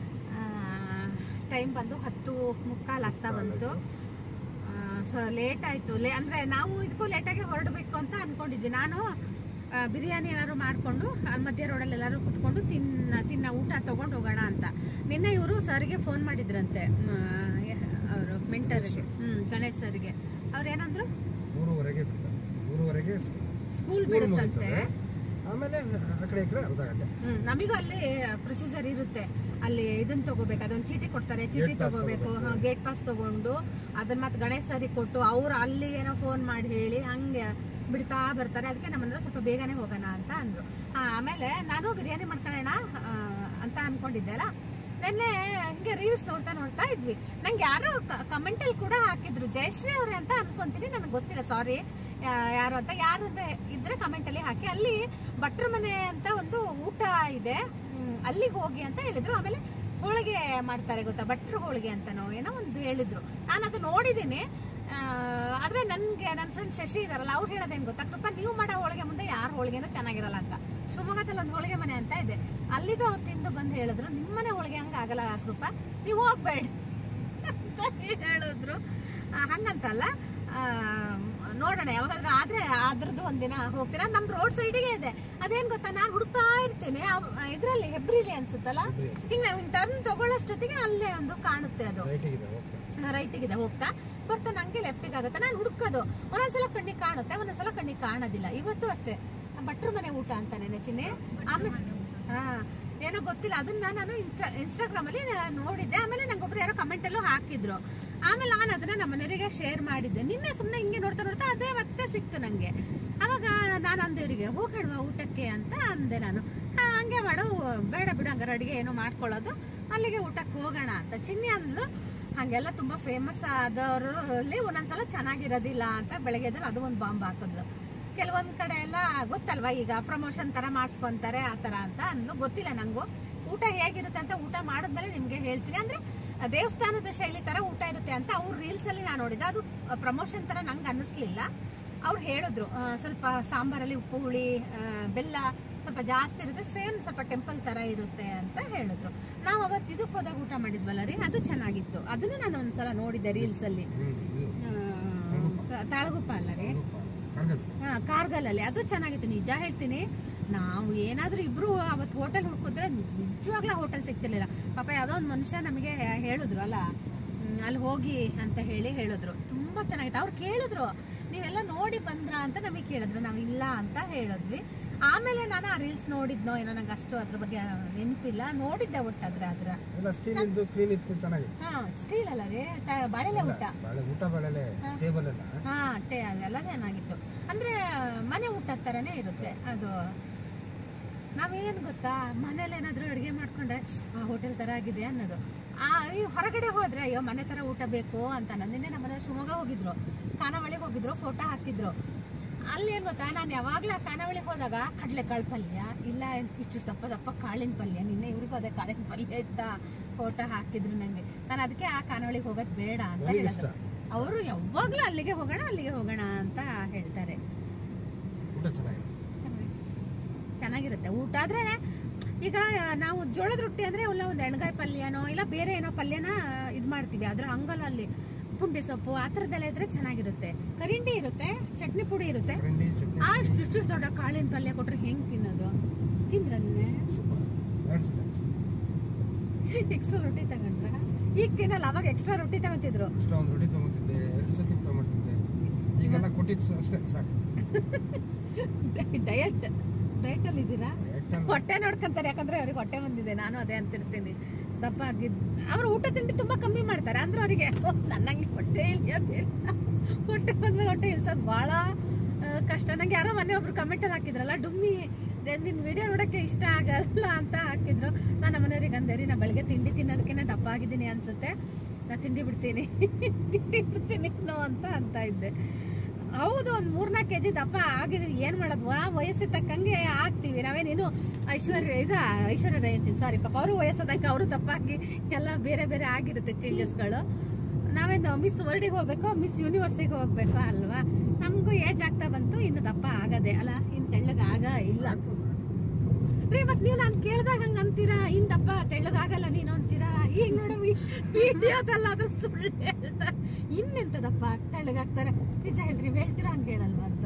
ಟೈಮ್ ಬಂದು ಹತ್ತು ಮುಕ್ಕಾಲು ಆಗ್ತಾ ಬಂತು. ಸೊ ಲೇಟ್ ಆಯಿತು. ಲೇ ಅಂದರೆ ನಾವು ಇದಕ್ಕೂ ಲೇಟಾಗಿ ಹೊರಡಬೇಕು ಅಂತ ಅಂದ್ಕೊಂಡಿದ್ವಿ. ನಾನು ಬಿರಿಯಾನಿ ಏನಾದ್ರು ಮಾಡಿಕೊಂಡು ಮಧ್ಯ ರೋಡಲ್ಲಿ ಎಲ್ಲರೂ ಕೂತ್ಕೊಂಡು ತಿನ್ನ ತಿನ್ನ ಊಟ ತೊಗೊಂಡು ಹೋಗೋಣ ಅಂತ. ನಿನ್ನೆ ಇವರು ಸರ್ಗೆ ಫೋನ್ ಮಾಡಿದ್ರಂತೆ, ಅವರು ಮೆಂಟರ್ಗೆ, ಹ್ಞೂ ಗಣೇಶ್ ಸರ್ಗೆ. ಅವ್ರು ಏನಂದ್ರು, ಮೂರುವರೆಗೆ ಮೂರುವರೆಗೆ ಸ್ಕೂಲ್ ಬಿಡುತ್ತಂತೆ. ಆಮೇಲೆ ಆ ಕಡೆ ಈ ಕಡೆ ಅರ್ಧ ಗಂಟೆ. ಹ್ಮ್ ನಮಗೂ ಅಲ್ಲಿ ಪ್ರೊಸೀಜರ್ ಇರುತ್ತೆ. ಅಲ್ಲಿ ಇದನ್ನ ತಗೋಬೇಕು, ಅದೊಂದು ಚೀಟಿ ಕೊಡ್ತಾರೆ, ಚೀಟಿ ತಗೋಬೇಕು, ಗೇಟ್ ಪಾಸ್ ತಗೊಂಡು ಅದನ್ನ ಮತ್ತೆ ಗಣೇಶ್ ಸರಿಗೆ ಕೊಟ್ಟು ಅವ್ರು ಅಲ್ಲಿ ಏನೋ ಫೋನ್ ಮಾಡಿ ಹೇಳಿ ಹಂಗೆ ಬಿಡ್ತಾ ಬರ್ತಾರೆ. ಅದಕ್ಕೆ ನಮ್ಮಂದ್ರೆ ಸ್ವಲ್ಪ ಬೇಗನೆ ಹೋಗೋಣ ಅಂತ ಅಂದ್ರು. ಆಮೇಲೆ ನಾನು ಬಿರಿಯಾನಿ ಮಾಡ್ಕೊಳ್ಳೋಣ ಅಂತ ಅನ್ಕೊಂಡಿದ್ದೆ ಅಲ್ಲ. ನೆನ್ನೆ ಹಿಂಗೆ ರೀಲ್ಸ್ ನೋಡ್ತಾ ನೋಡ್ತಾ ಇದ್ವಿ. ನಂಗೆ ಯಾರೋ ಕಮೆಂಟ್ ಅಲ್ಲಿ ಕೂಡ ಹಾಕಿದ್ರು, ಜಯಶ್ರೀ ಅವ್ರೆ ಅಂತ ಅನ್ಕೊಂತೀನಿ, ನನಗೆ ಗೊತ್ತಿಲ್ಲ, ಸಾರಿ ಯಾರು ಅಂತ. ಯಾರು ಅಂತ ಇದ್ರೆ ಕಮೆಂಟ್ ಅಲ್ಲಿ ಹಾಕಿ. ಅಲ್ಲಿ ಭಟ್ರ ಮನೆ ಅಂತ ಒಂದು ಊಟ ಇದೆ, ಅಲ್ಲಿಗೆ ಹೋಗಿ ಅಂತ ಹೇಳಿದ್ರು. ಆಮೇಲೆ ಹೋಳಿಗೆ ಮಾಡ್ತಾರೆ ಗೊತ್ತಾ, ಭಟ್ರ ಹೋಳಿಗೆ ಅಂತನೋ ಏನೋ ಒಂದು ಹೇಳಿದ್ರು. ನಾನು ಅದು ನೋಡಿದೀನಿ. ಆದ್ರೆ ನನ್ಗೆ ನನ್ನ ಫ್ರೆಂಡ್ ಶಶಿ ಇದಾರಲ್ಲ, ಅವ್ರು ಹೇಳೋದೇನ್ ಗೊತ್ತಾ, ಕೃಪಾ ನೀವು ಮಾಡೋ ಹೋಳಿಗೆ ಮುಂದೆ ಯಾರ ಹೋಳಿಗೆನೂ ಚೆನ್ನಾಗಿರಲ್ಲ ಅಂತ. ಶಿವಮೊಗ್ಗದಲ್ಲಿ ಒಂದು ಹೋಳಿಗೆ ಮನೆ ಅಂತ ಇದೆ, ಅಲ್ಲಿದ್ದು ಅವ್ರು ತಿಂದು ಬಂದು ಹೇಳಿದ್ರು, ನಿಮ್ಮನೆ ಹೋಳಿಗೆ ಹಂಗ ಆಗಲ್ಲ ಕೃಪಾ, ನೀವು ಹೋಗ್ಬೇಡ ಅಂತ ಹೇಳಿದ್ರು. ಹಂಗಂತಲ್ಲ, ನೋಡೋಣ ಯಾವಾಗಾದ್ರೂ ಆದ್ರೆ ಅದ್ರದ್ದು ಒಂದಿನ ಹೋಗ್ತೀರಾ. ನಮ್ ರೋಡ್ ಸೈಡಿಗೆ ಇದೆ. ಅದೇನ್ ಗೊತ್ತಾ, ನಾನು ಹುಡುಕ್ತಾ ಇರ್ತೇನೆ ಇದ್ರಲ್ಲಿ, ಹೆಬ್ರಿಲಿ ಅನ್ಸುತ್ತಲ್ಲ, ಹಿಂಗ ಟರ್ನ್ ತಗೊಳ್ಳೋಷ್ಟೊತ್ತಿಗೆ ಅಲ್ಲೇ ಒಂದು ಕಾಣುತ್ತೆ, ಅದು ರೈಟಿಗಿದೆ ಹೋಗ್ತಾ ಬರ್ತಾ ನಂಗೆ ಲೆಫ್ಟಿಗೆ ಆಗುತ್ತೆ. ನಾನು ಹುಡುಕೋದು ಒಂದೊಂದ್ಸಲ ಕಣ್ಣಿಗೆ ಕಾಣುತ್ತೆ, ಒಂದೊಂದ್ಸಲ ಕಣ್ಣಿಗೆ ಕಾಣೋದಿಲ್ಲ. ಇವತ್ತು ಅಷ್ಟೇ ಭಟ್ರ ಮನೆ ಊಟ ಅಂತಾನೆ ನೆಚ್ಚಿನಿ. ಆಮೇಲೆ ಹಾ ಏನೋ ಗೊತ್ತಿಲ್ಲ, ಅದನ್ನ ನಾನು ಇನ್ಸ್ಟಾ ಇನ್ಸ್ಟಾಗ್ರಾಮ್ ಅಲ್ಲಿ ನೋಡಿದ್ದೆ. ಆಮೇಲೆ ನಂಗೊಬ್ರು ಯಾರೋ ಕಮೆಂಟ್ ಅಲ್ಲೂ ಹಾಕಿದ್ರು. ಆಮೇಲೆ ನಾನು ಅದನ್ನ ನಮ್ಮ ಮನೆಯವರಿಗೆ ಶೇರ್ ಮಾಡಿದ್ದೆ. ನಿನ್ನೆ ಸುಮ್ಮನೆ ಹಿಂಗೆ ನೋಡ್ತಾ ನೋಡ್ತಾ ಅದೇ ಮತ್ತೆ ಸಿಕ್ತು ನಂಗೆ. ಅವಾಗ ನಾನು ಅಂದೇವರಿಗೆ ಹೋಗೋಣ ಊಟಕ್ಕೆ ಅಂತ ಅಂದೆ ನಾನು. ಹಂಗೆ ಮಾಡು, ಬೇಡ ಬಿಡು ಹಂಗಾರೆ ಅಡಿಗೆ ಏನೋ ಮಾಡ್ಕೊಳ್ಳೋದು, ಅಲ್ಲಿಗೆ ಊಟಕ್ಕೆ ಹೋಗೋಣ ಅಂತ. ಚಿನ್ನಿ ಅಂದ್ಲು, ಹಂಗೆಲ್ಲ ತುಂಬಾ ಫೇಮಸ್ ಆದವರಲ್ಲಿ ಒಂದೊಂದ್ಸಲ ಚೆನ್ನಾಗಿರೋದಿಲ್ಲ ಅಂತ. ಬೆಳಗ್ಗೆದಲ್ಲಿ ಅದು ಒಂದು ಬಾಂಬ್ ಹಾಕಿದ್ಲು. ಕೆಲವೊಂದ್ ಕಡೆ ಎಲ್ಲ ಗೊತ್ತಲ್ವಾ, ಈಗ ಪ್ರಮೋಷನ್ ತರ ಮಾಡಿಸ್ಕೊಂತಾರೆ ಆ ತರ ಅಂತ ಅಂದ್ಲು. ಗೊತ್ತಿಲ್ಲ ನಂಗೂ ಊಟ ಹೇಗಿರುತ್ತೆ ಅಂತ. ಊಟ ಮಾಡಿದ್ಮೇಲೆ ನಿಮ್ಗೆ ಹೇಳ್ತೀನಿ. ಅಂದ್ರೆ ದೇವಸ್ಥಾನದ ಶೈಲಿ ತರ ಊಟ ಇರುತ್ತೆ ಅಂತ ಅವ್ರ ರೀಲ್ಸ್ ಅಲ್ಲಿ ನಾನು ನೋಡಿದ್ದೆ. ಅದು ಪ್ರಮೋಷನ್ ತರ ನಂಗೆ ಅನ್ನಿಸ್ಲಿಲ್ಲ. ಅವ್ರು ಹೇಳಿದ್ರು ಸ್ವಲ್ಪ ಸಾಂಬಾರಲ್ಲಿ ಉಪ್ಪು ಹುಳಿ ಬೆಲ್ಲ ಸ್ವಲ್ಪ ಜಾಸ್ತಿ ಇರುತ್ತೆ, ಸೇಮ್ ಸ್ವಲ್ಪ ಟೆಂಪಲ್ ತರ ಇರುತ್ತೆ ಅಂತ ಹೇಳಿದ್ರು. ನಾವು ಅವತ್ತು ಇದಕ್ಕೆ ಹೋದಾಗ ಊಟ ಮಾಡಿದ್ವಲ್ಲ ರೀ, ಅದು ಚೆನ್ನಾಗಿತ್ತು. ಅದನ್ನು ನಾನು ಒಂದ್ಸಲ ನೋಡಿದ್ದೆ ರೀಲ್ಸ್ ಅಲ್ಲಿ. ತಾಳಗುಪ್ಪ ಅಲ್ಲ ರೀ, ಹಾ ಕಾರ್ಗಲ್ ಅಲ್ಲಿ. ಅದು ಚೆನ್ನಾಗಿತ್ತು, ನಿಜ ಹೇಳ್ತೀನಿ. ನಾವು ಏನಾದ್ರೂ ಇಬ್ರು ಅವತ್ತು ಹೋಟೆಲ್ ಹುಡ್ಕಿದ್ರೆ ನಿಜವಾಗ್ಲೂ ಹೋಟೆಲ್ ಸಿಗ್ತಿರ್ಲಿಲ್ಲ. ಪಾಪ ಯಾವ್ದೋ ಒಂದು ಮನುಷ್ಯ ನಮಗೆ ಹೇಳಿದ್ರು ಅಲ್ಲ, ಅಲ್ಲಿ ಹೋಗಿ ಅಂತ ಹೇಳಿ ಹೇಳಿದ್ರು. ತುಂಬಾ ಚೆನ್ನಾಗಿತ್ತು. ಅವ್ರು ಕೇಳಿದ್ರು ನೀವೆಲ್ಲ ನೋಡಿ ಬಂದ್ರ ಅಂತ ನಮಗೆ ಕೇಳಿದ್ರು. ನಾವ್ ಇಲ್ಲ ಅಂತ ಹೇಳಿದ್ವಿ. ಆಮೇಲೆ ನಾನು ಆ ರೀಲ್ಸ್ ನೋಡಿದ್ನೋ ಏನೋ, ನಂಗೆ ಅಷ್ಟು ಅದ್ರ ಬಗ್ಗೆ ನೆನಪಿಲ್ಲ. ನೋಡಿದ್ದೆ ಒಟ್ಟು ಅದ್ರ ಅದ್ರ ಹಾ ಸ್ಟೀಲ್ ಅಲ್ಲ ರೀ, ಬಾಳೆಲೆ ಊಟ ಊಟ ಬಾಳೆಲೆ ಟೇಬಲ್ ಎಲ್ಲ ಹಾ ಟೇ ಅದೆಲ್ಲ ಚೆನ್ನಾಗಿತ್ತು. ಅಂದ್ರೆ ಮನೆ ಊಟ ತರನೇ ಇರುತ್ತೆ ಅದು. ನಾವೇನ್ ಗೊತ್ತಾ, ಮನೇಲಿ ಏನಾದ್ರು ಅಡುಗೆ ಮಾಡ್ಕೊಂಡ್ರೆ ಆ ಹೋಟೆಲ್ ತರ ಆಗಿದೆ ಅನ್ನೋದು. ಆ ಈ ಹೊರಗಡೆ ಹೋದ್ರೆ ಅಯ್ಯೋ ಮನೆ ತರ ಊಟ ಬೇಕು ಅಂತ. ನಂದಿನೇ ನಮ್ಮನೆ ಶಿವಮೊಗ್ಗ ಹೋಗಿದ್ರು, ಖಾನಾವಳಿಗೆ ಹೋಗಿದ್ರು, ಫೋಟೋ ಹಾಕಿದ್ರು. ಅಲ್ಲಿ ಏನ್ ಗೊತ್ತಾ, ನಾನು ಯಾವಾಗ್ಲೂ ಆ ಖಾನಾವಳಿಗೆ ಹೋದಾಗ ಕಡ್ಲೆಕಾಳು ಪಲ್ಯ ಇಲ್ಲ ಇಷ್ಟು ದಪ್ಪ ದಪ್ಪ ಕಾಳಿನ ಪಲ್ಯ, ನಿನ್ನೆ ಇವ್ರಿಗೂ ಅದೇ ಕಾಳಿನ ಪಲ್ಯ ಇತ್ತ ಫೋಟೋ ಹಾಕಿದ್ರು ನಂಗೆ. ನಾನು ಅದಕ್ಕೆ ಆ ಖಾನಾವಳಿಗೆ ಹೋಗೋದು ಬೇಡ ಅಂತ ಹೇಳಿದ್ರು. ಅವರು ಯಾವಾಗ್ಲೂ ಅಲ್ಲಿಗೆ ಹೋಗೋಣ ಅಲ್ಲಿಗೆ ಹೋಗೋಣ ಅಂತ ಹೇಳ್ತಾರೆ. ಚೆನ್ನಾಗಿರುತ್ತೆ ಊಟ. ಆದ್ರೆ ಈಗ ನಾವು ಜೋಳದ ರೊಟ್ಟಿ ಅಂದ್ರೆ ಇಲ್ಲ ಒಂದು ಎಣ್ಗಾಯಿ ಪಲ್ಯನೋ ಇಲ್ಲ ಬೇರೆ ಏನೋ ಪಲ್ಯನ ಇದ್ ಮಾಡ್ತೀವಿ. ಆದ್ರೆ ಹಂಗಲ್ಲ, ಅಲ್ಲಿ ಪುಂಡಿ ಸೊಪ್ಪು ಆ ಥರದ್ದೆಲ್ಲ ಇದ್ರೆ ಚೆನ್ನಾಗಿರುತ್ತೆ. ಕರಿಂಡಿ ಇರುತ್ತೆ, ಚಟ್ನಿ ಪುಡಿ ಇರುತ್ತೆ. ಅಷ್ಟು ಇಷ್ಟು ದೊಡ್ಡ ಕಾಳಿನ ಪಲ್ಯ ಕೊಟ್ರೆ ಹೆಂಗ್ ತಿನ್ನೋದು? ತಿಂದ್ರ ಎಕ್ಸ್ಟ್ರಾ ರೊಟ್ಟಿ ತಗೊಂಡ್ರ? ಈಗ ತಿನ್ನಲ್ಲ, ಅವಾಗ ಎಕ್ಸ್ಟ್ರಾ ರೊಟ್ಟಿ ತಗೊಂತಿದ್ರು. ರೊಟ್ಟಿ ತಗೊಂತಿದ್ದೆ, ಎರಡು ಸತಿ ಊಟ ಮಾಡ್ತಿದ್ದೆ. ಈಗೆಲ್ಲ ಕೊಟ್ಟಿದ್ದು ಅಷ್ಟೇ ಸಾಕು. ಡಯಟ್ ಡಯಟ್ ಅಲ್ಲಿ ಇದ್ದೀರಾ? ಹೊಟ್ಟೆ ನೋಡ್ಕೊಂತಾರೆ, ಯಾಕಂದ್ರೆ ಅವ್ರಿಗೆ ಹೊಟ್ಟೆ ಬಂದಿದೆ. ನಾನು ಅದೇ ಅಂತಿರ್ತೀನಿ, ದಪ್ಪ ಆಗಿದ್. ಅವ್ರು ಊಟ ತಿಂಡಿ ತುಂಬಾ ಕಮ್ಮಿ ಮಾಡ್ತಾರೆ. ಅಂದ್ರೆ ಅವರಿಗೆ ನನ್ನಂಗೆ ಹೊಟ್ಟೆ ಇಳಿಯೋದಿಲ್ಲ. ಹೊಟ್ಟೆ ಬಂದ್ಮೇಲೆ ಹೊಟ್ಟೆ ಇಳಿಸೋದು ಬಹಳ ಕಷ್ಟ. ನಂಗೆ ಯಾರೋ ಮೊನ್ನೆ ಒಬ್ರು ಕಮೆಂಟ್ ಅಲ್ಲಿ ಹಾಕಿದ್ರಲ್ಲ, ಡುಮ್ಮಿ ನಿನ್ ವಿಡಿಯೋ ನೋಡಕ್ಕೆ ಇಷ್ಟ ಆಗಲ್ಲ ಅಂತ ಹಾಕಿದ್ರು. ನಾನು ನಮ್ಮನೆಯವ್ರಿಗೆ ಅಂದೇರಿ, ನಾ ಬೆಳಗ್ಗೆ ತಿಂಡಿ ತಿನ್ನೋದಕ್ಕೆ ದಪ್ಪ ಆಗಿದ್ದೀನಿ ಅನ್ಸುತ್ತೆ, ನಾ ತಿಂಡಿ ಬಿಡ್ತೀನಿ ತಿಂಡಿ ಬಿಡ್ತೀನಿ ನೋ ಅಂತ ಅಂತ ಇದ್ದೆ. ಹೌದು, ಒಂದ್ ಮೂರ್ನಾಲ್ಕು ಕೆಜಿ ದಪ್ಪ ಆಗಿದ್ವಿ. ಏನ್ ಮಾಡೋದ್ವಾ, ವಯಸ್ಸಿಗೆ ತಕ್ಕಂಗೆ ಆಗ್ತೀವಿ. ನಾವೇನೇನು ಐಶ್ವರ್ಯ ಇದ ಐಶ್ವರ್ಯ ರೈ ಅಂತೀನಿ, ಸಾರಿ ಪಾಪ ಅವರು ವಯಸ್ಸಾದಂಗೆ ಅವರು ದಪ್ಪಾಗಿ ಎಲ್ಲ ಬೇರೆ ಬೇರೆ ಆಗಿರುತ್ತೆ ಚೇಂಜಸ್ಗಳು. ನಾವೇನು ಮಿಸ್ ವರ್ಲ್ಡಿಗೆ ಹೋಗ್ಬೇಕು, ಮಿಸ್ ಯೂನಿವರ್ಸಿಗೆ ಹೋಗ್ಬೇಕು ಅಲ್ವಾ? ನಮಗೂ ಏಜ್ ಆಗ್ತಾ ಬಂತು, ಇನ್ನು ದಪ್ಪ ಆಗದೆ ಅಲ್ಲ, ಇನ್ ತೆಳ್ಳಗ ಆಗ ಇಲ್ಲ ರೀ. ಮತ್ ನೀವು ನಾನು ಕೇಳ್ದಾಗ ಹಂಗ ಅಂತೀರಾ, ಇನ್ ದಪ್ಪ ತೆಳ್ಳಗಾಗಲ್ಲ ನೀನು ಅಂತೀರಾ. ಈಗ ನೋಡ ವಿಡಿಯೋದಲ್ಲ ಅದು ಸುಳ್ಳು ಹೇಳ್ತಾರೆ. ಇನ್ನೆಂತ ದಪ್ಪ ತೆಳ್ಳಗಾಗ್ತಾರೆ, ನಿಜ ಹೇಳ್ರಿ, ಹೇಳ್ತೀರಾ ಹಂಗ ಹೇಳಲ್ವಾ ಅಂತ.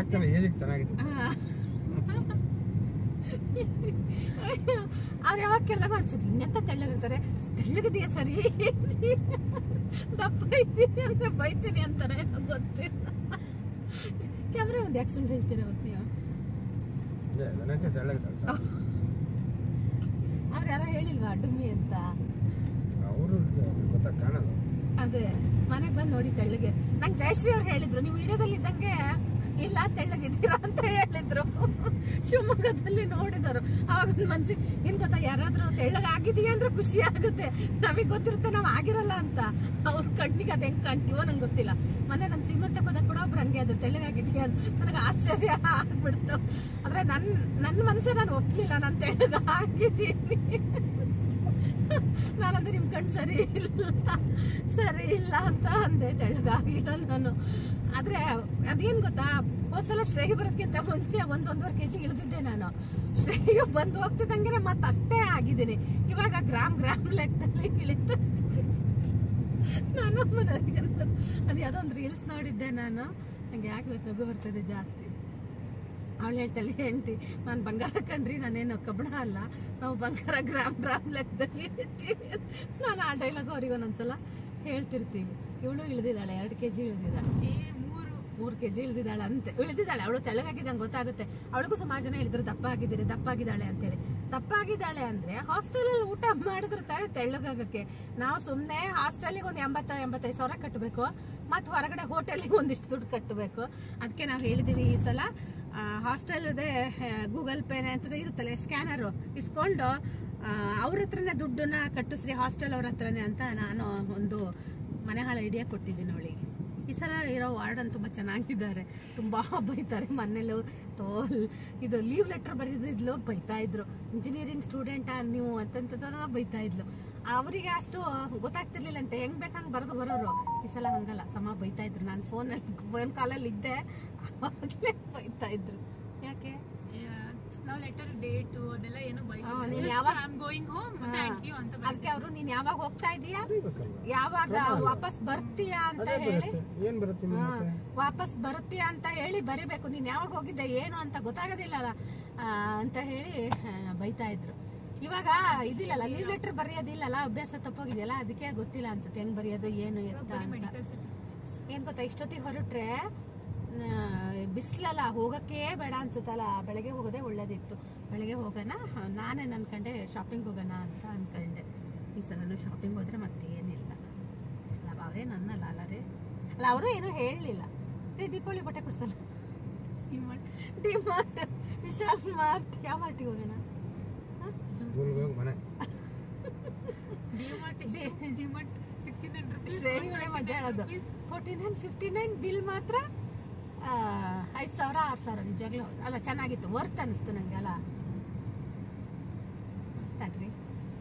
ಅವ್ರು ಯಾವಾಗ ಕೇಳಿದಾಗ ಅನ್ಸುತ್ತೆ ಇನ್ನೆಂತ ತೆಳ್ಳಗಾಗ್ತಾರೆ, ತೆಳ್ಳಗದೆಯ ಸರಿ ದಪ್ಪ ಇದ್ದೀನಿ ಅಂದ್ರೆ ಬೈತೀನಿ ಅಂತಾರೆ, ಗೊತ್ತಿಲ್ಲ. ಕ್ಯಾಮ್ರಾ ಒಂದು ಯಾಕೆ ಸುಳ್ಳು ಹೇಳ್ತೀರ ಅವತ್ತು ನೀವು? ಅವ್ರು ಯಾರೋ ಹೇಳಿಲ್ವಾ ಡುಮ್ಮಿ ಅಂತ? ಅದೇ ಮನೆಗೆ ಬಂದು ನೋಡಿ ತೆಳ್ಳಗೆ. ನಂಗೆ ಜಯಶ್ರೀ ಅವ್ರು ಹೇಳಿದ್ರು, ನೀವು ವಿಡಿಯೋದಲ್ಲಿ ಇದ್ದಂಗೆ ಇಲ್ಲ ತೆಳ್ಳಗಿದ್ದೀರಾ ಅಂತ ಹೇಳಿದ್ರು. ಶಿವಮೊಗ್ಗದಲ್ಲಿ ನೋಡಿದರು. ಅವಾಗ ಮನ್ಸಿಗೆ ಏನ್ ಗೊತ್ತಾ, ಯಾರಾದ್ರೂ ತೆಳ್ಳಗಾಗಿದೀಯ ಅಂದ್ರೆ ಖುಷಿ ಆಗುತ್ತೆ. ನಮಗ್ ಗೊತ್ತಿರುತ್ತೆ ನಾವ್ ಆಗಿರಲ್ಲ ಅಂತ. ಅವ್ರ ಕಣ್ಣಿಗೆ ಅದ್ ಹೆಂಗ್ ಕಾಣ್ತೀವೋ ನಂಗೆ ಗೊತ್ತಿಲ್ಲ. ಮೊನ್ನೆ ನನ್ ಸೀಮಂತ ಹೋದಾಗ ಕೂಡ ಒಬ್ರು ಹಂಗೆ ಅದ್ರ ತೆಳ್ಳಗಾಗಿದೀಯ ಅಂತ ನನಗೆ ಆಶ್ಚರ್ಯ ಆಗ್ಬಿಡ್ತು. ಆದ್ರೆ ನನ್ ನನ್ ಮನ್ಸೆ ನಾನು ಒಪ್ಲಿಲ್ಲ, ನಾನ್ ತೆಳ್ಳಗಾಗಿದ್ದೀನಿ. ನಾನಂದ್ರೆ ನಿಮ್ ಕಣ್ ಸರಿ ಇಲ್ಲ ಸರಿ ಇಲ್ಲ ಅಂತ ಅಂದೆ. ತೆಳ್ಳಗಾಗಿಲ್ಲ ನಾನು. ಆದ್ರೆ ಅದೇನ್ ಗೊತ್ತಾ, ಹೋದ್ಸಲ ಶ್ರೇಯ ಬರೋದಕ್ಕಿಂತ ಮುಂಚೆ ಒಂದ್ ಒಂದೂವರೆ ಕೆಜಿ ಇಳಿದಿದ್ದೆ ನಾನು. ಶ್ರೇಯ ಬಂದು ಹೋಗ್ತಿದ್ದಂಗೆ ಮತ್ತೆ ಅಷ್ಟೇ ಆಗಿದ್ದೀನಿ. ಇವಾಗ ಗ್ರಾಮ್ ಗ್ರಾಮ್ ಲೆಕ್ಕದಲ್ಲಿ ಇಳಿತು ನಾನು. ಮನೆಯವರಿಗೆ ಅದು ಯಾವ್ದೋ ಒಂದು ರೀಲ್ಸ್ ನೋಡಿದ್ದೆ ನಾನು. ನಂಗೆ ಯಾಕೆ ಇವತ್ತು ನಗು ಬರ್ತದೆ ಜಾಸ್ತಿ. ಅವಳು ಹೇಳ್ತಾಳೆ, ಹೆಂಡ್ತಿ ನಾನು ಬಂಗಾರ ಕಂಡ್ರಿ, ನಾನೇನು ಕಬ್ಬಣ ಅಲ್ಲ, ನಾವು ಬಂಗಾರ ಗ್ರಾಮ್ ಗ್ರಾಮ್ ಲೆಕ್ಕದಲ್ಲಿ ಇರ್ತೀವಿ. ನಾನು ಆ ಡೈಲಾಗ್ ಅವ್ರಿಗೆ ಒಂದೊಂದ್ಸಲ ಹೇಳ್ತಿರ್ತೀವಿ. ಇವಳು ಇಳಿದಿದ್ದಾಳೆ, ಎರಡು ಕೆ ಜಿ ಇಳಿದಿದ್ದಾಳೆ, ಮೂರು ಮೂರು ಕೆ ಜಿ ಇಳಿದಿದ್ದಾಳೆ ಅಂತೆ. ಇಳಿದಿದ್ದಾಳೆ ಅವಳು. ತೆಳ್ಳಗಾಗಿದ್ದಂಗೆ ಗೊತ್ತಾಗುತ್ತೆ. ಅವಳಿಗೂ ಸುಮಾರು ಜನ ಹೇಳಿದ್ರು ದಪ್ಪ ಆಗಿದ್ದೀರಿ, ದಪ್ಪ ಆಗಿದ್ದಾಳೆ ಅಂತೇಳಿ. ದಪ್ಪ ಆಗಿದ್ದಾಳೆ ಅಂದ್ರೆ ಹಾಸ್ಟೆಲಲ್ಲಿ ಊಟ ಮಾಡಿದ್ರೆ ತಾನೆ ತೆಳ್ಳಗಾಗಕ್ಕೆ. ನಾವು ಸುಮ್ಮನೆ ಹಾಸ್ಟೆಲಿಗೆ ಒಂದು ಎಂಬತ್ತ ಎಂಬತ್ತೈದು ಸಾವಿರ ಕಟ್ಟಬೇಕು, ಮತ್ತು ಹೊರಗಡೆ ಹೋಟೆಲಿಗೆ ಒಂದಿಷ್ಟು ದುಡ್ಡು ಕಟ್ಟಬೇಕು. ಅದಕ್ಕೆ ನಾವು ಹೇಳಿದ್ದೀವಿ ಈ ಸಲ ಹಾಸ್ಟೆಲ್ದೇ ಗೂಗಲ್ ಪೇನೆ ಅಂತದೇ ಇರುತ್ತಲ್ಲ, ಸ್ಕ್ಯಾನರು ಇಸ್ಕೊಂಡು ಅವ್ರ ಹತ್ರನೇ ದುಡ್ಡನ್ನ ಕಟ್ಟಿಸ್ರಿ, ಹಾಸ್ಟೆಲ್ ಅವ್ರ ಹತ್ರನೇ ಅಂತ ನಾನು ಒಂದು ಮನೆ ಹಾಳು ಐಡಿಯಾ ಕೊಟ್ಟಿದ್ದೀನಿ ಅವಳಿಗೆ. ಈ ಸಲ ಇರೋ ವಾರ್ಡನ್ ತುಂಬ ಚೆನ್ನಾಗಿದ್ದಾರೆ, ತುಂಬ ಬೈತಾರೆ. ಮನೇಲೂ ತೋಲ್ ಇದು ಲೀವ್ ಲೆಟರ್ ಬರೆದಿದ್ಲು, ಬೈತಾ ಇದ್ರು. ಇಂಜಿನಿಯರಿಂಗ್ ಸ್ಟೂಡೆಂಟಾ ನೀವು ಅಂತಂತ ಬೈತಾ ಇದ್ಲು. ಅವರಿಗೆ ಅಷ್ಟು ಗೊತ್ತಾಗ್ತಿರ್ಲಿಲ್ಲ ಅಂತ, ಹೆಂಗ್ ಬೇಕಂಗೆ ಬರೆದು ಬರೋರು. ಈ ಸಲ ಹಂಗಲ್ಲ, ಸಮ ಬೈತಾ ಇದ್ರು. ನಾನು ಫೋನಲ್ಲಿ ಫೋನ್ ಕಾಲಲ್ಲಿ ಇದ್ದೆ, ಅವಾಗಲೇ ಬೈತಾ ಇದ್ರು. ಯಾಕೆ ನಾವು ಲೆಟರ್ ಡೇಟು ಅದೆಲ್ಲ ಏನು ಅದಕ್ಕೆ ಅವರು ನೀನ್ ಯಾವಾಗ ಹೋಗ್ತಾ ಇದೀಯಾ, ಯಾವಾಗ ವಾಪಸ್ ಬರ್ತೀಯಾ ಅಂತ ಹೇಳಿ, ವಾಪಸ್ ಬರ್ತೀಯಾ ಅಂತ ಹೇಳಿ ಬರಿಬೇಕು. ನೀನ್ ಯಾವಾಗ ಹೋಗಿದ್ದೆ ಏನು ಅಂತ ಗೊತ್ತಾಗೋದಿಲ್ಲಲ್ಲ ಅಂತ ಹೇಳಿ ಬೈತಾ ಇದ್ರು. ಇವಾಗ ಇದಿಲ್ಲಲ್ಲ, ಲೀವ್ ಲೆಟರ್ ಬರೆಯೋದಿಲ್ಲಲ್ಲ, ಅಭ್ಯಾಸ ತಪ್ಪೋಗಿದೆಯಲ್ಲ, ಅದಕ್ಕೆ ಗೊತ್ತಿಲ್ಲ ಅನ್ಸುತ್ತೆ ಹೆಂಗ್ ಬರೆಯೋದು ಏನು ಎತ್ತ ಅಂತ. ಏನ್ ಗೊತ್ತಾ, ಇಷ್ಟೊತ್ತಿಗೆ ಹೊರಟ್ರೆ ಬಿಸಿಲಲ್ಲ, ಹೋಗಕ್ಕೆ ಬೇಡ ಅನ್ಸುತ್ತಲ್ಲ. ಬೆಳಗ್ಗೆ ಹೋಗೋದೇ ಒಳ್ಳೇದಿತ್ತು. ಬೆಳಗ್ಗೆ ಹೋಗೋಣ, ನಾನೇ ಅನ್ಕೊಂಡೆ ಶಾಪಿಂಗ್ ಹೋಗೋಣ ಅಂತ ಅನ್ಕೊಂಡೆ. ಈ ಸಲ ಶಾಪಿಂಗ್ ಹೋದ್ರೆ ಮತ್ತೆ ಏನಿಲ್ಲ ಅಲ್ಲ, ಅವರೇ ನನ್ನಲ್ಲ ಅಲ್ಲ ರೀ. ಅಲ್ಲ, ಅವರು ಏನೂ ಹೇಳಲಿಲ್ಲ ರೀ. ದೀಪಾವಳಿ ಬಟ್ಟೆ ಕೊಡ್ಸಲ್ಲ. ಡಿಮಾರ್ಟ್ ಡಿಮಾರ್ಟ್ ವಿಶಾಲ್ ಮಾರ್ಟ್, ಯಾವ ಮಾರ್ಟಿಗೆ ಹೋಗೋಣ? ಮಜಾ ಹೇಳೋದು. Forty nine fifty nine bill ಮಾತ್ರ ಐದು ಸಾವಿರ ಆರು ಸಾವಿರ. ನಿಜವಾಗ್ಲೂ ಅಲ್ಲ, ಚೆನ್ನಾಗಿತ್ತು, ವರ್ತ್ ಅನಿಸ್ತು ನಂಗೆ ಅಲ್ಲ. ತಡ್ರಿ,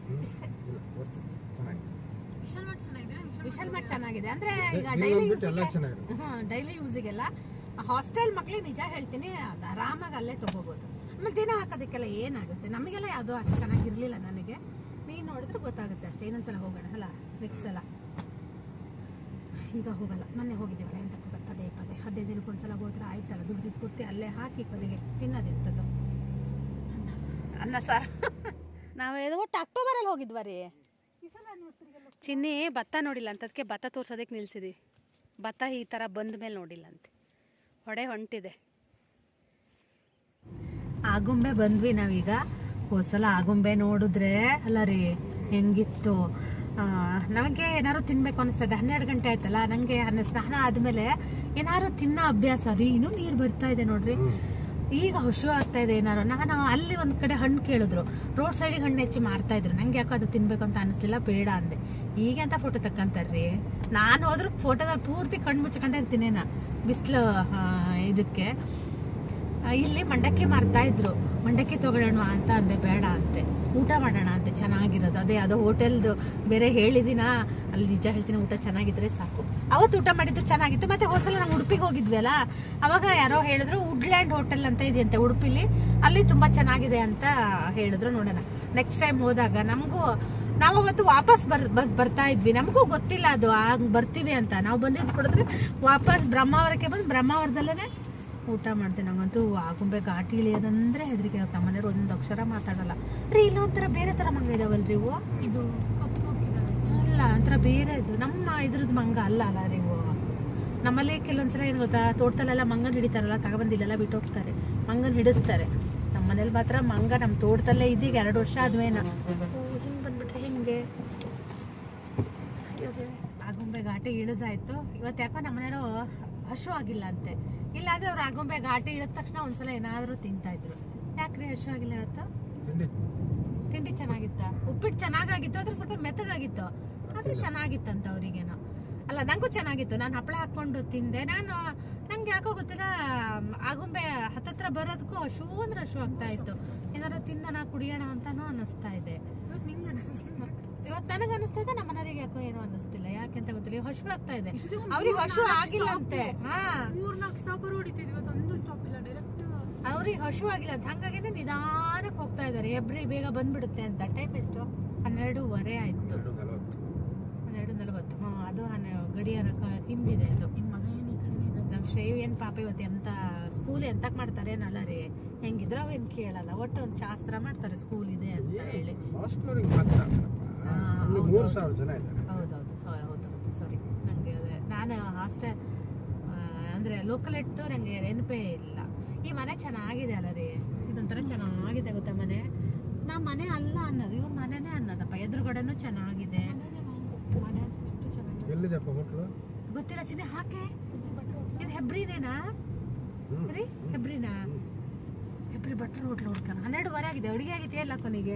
ವಿಶಾಲ್ ಮಾರ್ಟ್ ಚೆನ್ನಾಗಿದೆ ಅಂದ್ರೆ ಈಗ ಡೈಲಿ ಡೈಲಿ ಯೂಸಿಗೆಲ್ಲ. ಹಾಸ್ಟೆಲ್ ಮಕ್ಳಿಗೆ ನಿಜ ಹೇಳ್ತೀನಿ, ಅದು ಆರಾಮಾಗಿ ಅಲ್ಲೇ ತಗೋಬಹುದು. ಆಮೇಲೆ ದಿನ ಹಾಕೋದಕ್ಕೆಲ್ಲ ಏನಾಗುತ್ತೆ, ನಮಗೆಲ್ಲ ಯಾವುದೋ ಅಷ್ಟು ಚೆನ್ನಾಗಿರ್ಲಿಲ್ಲ ನನಗೆ. ನೀನು ನೋಡಿದ್ರೆ ಗೊತ್ತಾಗುತ್ತೆ ಅಷ್ಟೇ. ಇನ್ನೊಂದ್ಸಲ ಹೋಗೋಣ ಅಲ್ಲ, ನೆಕ್ಸ್ಟ್ ಸಲ. ಈಗ ಹೋಗಲ್ಲ, ಮೊನ್ನೆ ಹೋಗಿದ್ದೀವಲ್ಲ ಎಂತ ಪದೇ ಪದೇ ಹದಿನೈದು ದಿನಕ್ಕೆ ಒಂದ್ಸಲ ಹೋದ್ರೆ ಆಯ್ತಲ್ಲ, ದುಡ್ದಿದ್ದು ಪೂರ್ತಿ ಅಲ್ಲೇ ಹಾಕಿ ಕೊನೆಗೆ ತಿನ್ನೋದಿರ್ತದ ಅನ್ನ ಸಾರು. ನಾವು ಒಟ್ಟು ಅಕ್ಟೋಬರಲ್ಲಿ ಹೋಗಿದ್ವ ರೀ. ಚಿನ್ನಿ ಭತ್ತ ನೋಡಿಲ್ಲ ಅಂತ, ಅದಕ್ಕೆ ಭತ್ತ ತೋರ್ಸೋದಕ್ಕೆ ನಿಲ್ಸಿದ್ವಿ. ಭತ್ತ ಈ ಥರ ಬಂದ ಮೇಲೆ ನೋಡಿಲ್ಲ ಅಂತೆ, ಹೊಡೆ ಹೊಂಟಿದೆ. ಆಗುಂಬೆ ಬಂದ್ವಿ ನಾವೀಗ. ಹೋದ್ಸಲ ಆಗುಂಬೆ ನೋಡಿದ್ರೆ ಅಲ್ಲ ರೀ ಹೆಂಗಿತ್ತು. ನಮಗೆ ಏನಾದ್ರು ತಿನ್ಬೇಕು ಅನಿಸ್ತದೆ. ಹನ್ನೆರಡು ಗಂಟೆ ಆಯ್ತಲ್ಲ, ನಂಗೆ ಸ್ನಾನ ಆದ್ಮೇಲೆ ಏನಾದ್ರು ತಿನ್ನೋ ಅಭ್ಯಾಸ ರೀ. ಇನ್ನೂ ನೀರು ಬರ್ತಾ ಇದೆ ನೋಡ್ರಿ, ಈಗ ಹಸು ಆಗ್ತಾ ಇದೆ ಏನಾರು. ನಾನು ಅಲ್ಲಿ ಒಂದ್ ಕಡೆ ಹಣ್ಣು ಕೇಳಿದ್ರು, ರೋಡ್ ಸೈಡಿಗೆ ಹಣ್ಣು ಹೆಚ್ಚಿ ಮಾರ್ತಾ ಇದ್ರು. ನಂಗೆ ಯಾಕೋ ಅದು ತಿನ್ಬೇಕು ಅಂತ ಅನಿಸ್ಲಿಲ್ಲ, ಬೇಡ ಅಂದೆ. ಈಗ ಅಂತ ಫೋಟೋ ತಕ್ಕಂತಾರ್ರಿ. ನಾನು ಹೋದ್ರು ಫೋಟೋದಲ್ಲಿ ಪೂರ್ತಿ ಕಣ್ಣು ಮುಚ್ಕೊಂಡೇ ಇರ್ತೀನೇನ ಬಿಸಿಲು ಇದಕ್ಕೆ. ಇಲ್ಲಿ ಮಂಡಕ್ಕಿ ಮಾರ್ತಾ ಇದ್ರು, ಮಂಡಕ್ಕಿ ತಗೊಳ್ಳೋಣ ಅಂತ ಅಂದೆ, ಬೇಡ ಅಂತೆ. ಊಟ ಮಾಡೋಣ ಅಂತೆ, ಚೆನ್ನಾಗಿರೋದು ಅದೇ ಅದು ಹೋಟೆಲ್ದು ಬೇರೆ ಹೇಳಿದಿನ. ಅಲ್ಲಿ ನಿಜ ಹೇಳ್ತೀನಿ, ಊಟ ಚೆನ್ನಾಗಿದ್ರೆ ಸಾಕು. ಅವತ್ತು ಊಟ ಮಾಡಿದ್ದು ಚೆನ್ನಾಗಿತ್ತು. ಮತ್ತೆ ಹೋದ್ಸಲ ನಾವು ಉಡುಪಿಗೆ ಹೋಗಿದ್ವಿ ಅಲ್ಲ, ಅವಾಗ ಯಾರೋ ಹೇಳಿದ್ರು ವುಡ್ಲ್ಯಾಂಡ್ ಹೋಟೆಲ್ ಅಂತ ಇದೆಯಂತೆ ಉಡುಪಿಲಿ, ಅಲ್ಲಿ ತುಂಬಾ ಚೆನ್ನಾಗಿದೆ ಅಂತ ಹೇಳಿದ್ರು. ನೋಡೋಣ ನೆಕ್ಸ್ಟ್ ಟೈಮ್ ಹೋದಾಗ. ನಮಗೂ ನಾವು ಅವತ್ತು ವಾಪಸ್ ಬರ್ ಬರ್ತಾ ಇದ್ವಿ, ನಮಗೂ ಗೊತ್ತಿಲ್ಲ ಅದು ಆಗ ಬರ್ತೀವಿ ಅಂತ. ನಾವು ಬಂದಿದ್ದು ಕೊಡಿದ್ರೆ ವಾಪಸ್ ಬ್ರಹ್ಮಾವರಕ್ಕೆ ಬಂದು ಬ್ರಹ್ಮಾವರದಲ್ಲೇ ಊಟ ಮಾಡ್ತೀನಿ. ನಂಗಂತೂ ಆಗುಂಬೆ ಘಾಟಿ ಇಳಿಯೋದಂದ್ರೆ ಹೆದರಿಕೆ. ತಮ್ಮನೇರು ಒಂದು ಅಕ್ಷರ ಮಾತಾಡಲ್ಲ ರೀ. ಇಲ್ಲೊಂಥರ ಬೇರೆ ತರ ಮಂಗ ಇದಾವಲ್ರಿ ಇವು. ಇದು ಅಲ್ಲ, ಒಂಥರ ಬೇರೆ ಇದು. ನಮ್ಮ ಇದ್ರದ್ದು ಮಂಗ ಅಲ್ಲ ಅಲ್ಲ ರೀ ಇವು. ನಮ್ಮಲ್ಲಿ ಕೆಲವೊಂದ್ಸಲ ಏನು ಗೊತ್ತಾ, ತೋಟದಲ್ಲೆಲ್ಲ ಮಂಗನ್ ಹಿಡಿತಾರಲ್ಲ, ತಗೊಬಂದಿಲ್ಲೆಲ್ಲ ಬಿಟ್ಟು ಹೋಗ್ತಾರೆ, ಮಂಗನ್ ಹಿಡಿಸ್ತಾರೆ. ನಮ್ಮ ಮನೇಲಿ ಮಾತ್ರ ಮಂಗ ನಮ್ಮ ತೋಟದಲ್ಲೇ ಇದೀಗ ಎರಡು ವರ್ಷ ಆದ್ಮೇನ. ಹಿಂಗ್ ಬಂದ್ಬಿಟ್ರೆ ಹೆಂಗೆ. ಆಗುಂಬೆ ಘಾಟಿ ಇಳಿದಾಯ್ತು. ಇವತ್ತು ಯಾಕೋ ನಮ್ಮನೆಯವರು ಹಶು ಆಗಿಲ್ಲ ಅಂತೆ. ಇಲ್ಲಾಂದ್ರೆ ಅವ್ರು ಆಗುಂಬೆ ಘಾಟಿ ಇಳಿದ ತಕ್ಷಣ ಒಂದ್ಸಲ ಏನಾದ್ರು ತಿಂತಾ ಇದ್ರು. ಯಾಕ್ರಿ ಹಶು ಆಗಿಲ್ಲ ಇವತ್ತು? ತಿಂಡಿ ಚೆನ್ನಾಗಿತ್ತ? ಉಪ್ಪಿಟ್ಟು ಚೆನ್ನಾಗಾಗಿತ್ತು, ಆದ್ರೆ ಸ್ವಲ್ಪ ಮೆತ್ತಗಾಗಿತ್ತು, ಆದ್ರೆ ಚೆನ್ನಾಗಿತ್ತಂತ ಅವ್ರಿಗೇನೋ. ಅಲ್ಲ, ನಂಗೂ ಚೆನ್ನಾಗಿತ್ತು. ನಾನು ಹಪ್ಪಳ ಹಾಕೊಂಡು ತಿಂದೆ. ನಾನು ನಂಗೆ ಯಾಕೋ ಗೊತ್ತಿಲ್ಲ, ಆಗುಂಬೆ ಹತ್ತತ್ರ ಬರೋದಕ್ಕೂ ಹಶು ಅಂದ್ರೆ ಹಶು ಆಗ್ತಾ ಇತ್ತು. ಏನಾದ್ರು ತಿನ್ನೋಣ ಕುಡಿಯೋಣ ಅಂತಾನು ಅನ್ನಿಸ್ತಾ ಇದೆ. ಇವತ್ತು ನನಗೆ ಅನಿಸ್ತಾ ಇದೆ, ನಮ್ಮ ಮನೆಯವರಿಗೆ ಯಾಕೋ ಏನೋ ಅನ್ನಿಸ್ತಿಲ್ಲ, ಯಾಕೆಂತ ಗೊತ್ತಿಲ್ಲ. ಹಶು ಆಗ್ತಾ ಇದೆ, ಅವ್ರಿಗೆ ಹಶು ಆಗಿಲ್ಲ ಅಂತೆ. ಹಾ, ಮೂರ್ನಾಲ್ಕು ಸ್ಟಾಪ್ ಹೊಡಿತಿದ್ವಿ, ಇವತ್ತು ಒಂದು ಸ್ಟಾಪ್ ಇಲ್ಲ, ಡೈರೆಕ್ಟ್ ಅವ್ರಿಗೆ ಹಶು ಆಗಿಲ್ಲ ಅಂತ. ಹಂಗಾಗಿ ನಿಧಾನಕ್ಕೆ ಹೋಗ್ತಾ ಇದಾರೆ. ಎಬ್ರಿ ಬೇಗ ಬಂದ್ಬಿಡುತ್ತೆ ಅಂತ. ಟೈಮ್ ಎಷ್ಟು? ಹನ್ನೆರಡೂವರೆ ಆಯ್ತು. ಹನ್ನೆರಡು ನಲವತ್ತು. ಹಾ, ಅದು ಗಡಿಯಾರ ಹಿಂದಿದೆ. ಅದು ನಮ್ಮ ಶ್ರೇಯು ಏನ್ ಪಾಪ ಇವತ್ತು ಎಂತ ಸ್ಕೂಲ್ ಎಂತಕ್ ಮಾಡ್ತಾರೆ ಏನಲ್ಲ ರೀ, ಹೆಂಗಿದ್ರು ಅವೇನ್ ಕೇಳಲ್ಲ. ಒಟ್ಟು ಒಂದು ಶಾಸ್ತ್ರ ಮಾಡ್ತಾರೆ ಸ್ಕೂಲ್ ಇದೆ ಅಂತ ಹೇಳಿ. ಹೌದೌದು, ಹೌದೌದು, ಸಾರಿ. ನಂಗೆ ಅದೇ ನಾನು ಹಾಸ್ಟೆಲ್ ಅಂದ್ರೆ ಲೋಕಲ್ ಇಟ್ಟು ನಂಗೆ ನೆನಪೇ ಇಲ್ಲ. ಈ ಮನೆ ಚೆನ್ನಾಗಿದೆ ಅಲ್ಲ ರೀ, ಇದೊಂಥರ ಚೆನ್ನಾಗಿದೆ ಗೊತ್ತಾ ಮನೆ. ನಾ ಮನೆ ಅಲ್ಲ ಅನ್ನೋದು, ಇವ್ರ ಮನೆನೇ ಅನ್ನೋದಪ್ಪ. ಎದುರುಗಡೆನೂ ಚೆನ್ನಾಗಿದೆ ಮನೆ. ಗೊತ್ತಿಲ್ಲ ಚಿನ್ನ. ಹಾಕೆ ಇದು ಹೆಬ್ರಿನೇನಾ ರೀ? ಹೆಬ್ರಿನಾ? ಹೆಬ್ರಿ ಭಟ್ರು ಹೋಟ್ಲು ಹುಡ್ಕಣ. ಹನ್ನೆರಡುವರೆ ಆಗಿದೆ, ಅಡುಗೆ ಆಗಿದೆಯಾ ಇಲ್ಲ ಕೊನೆಗೆ?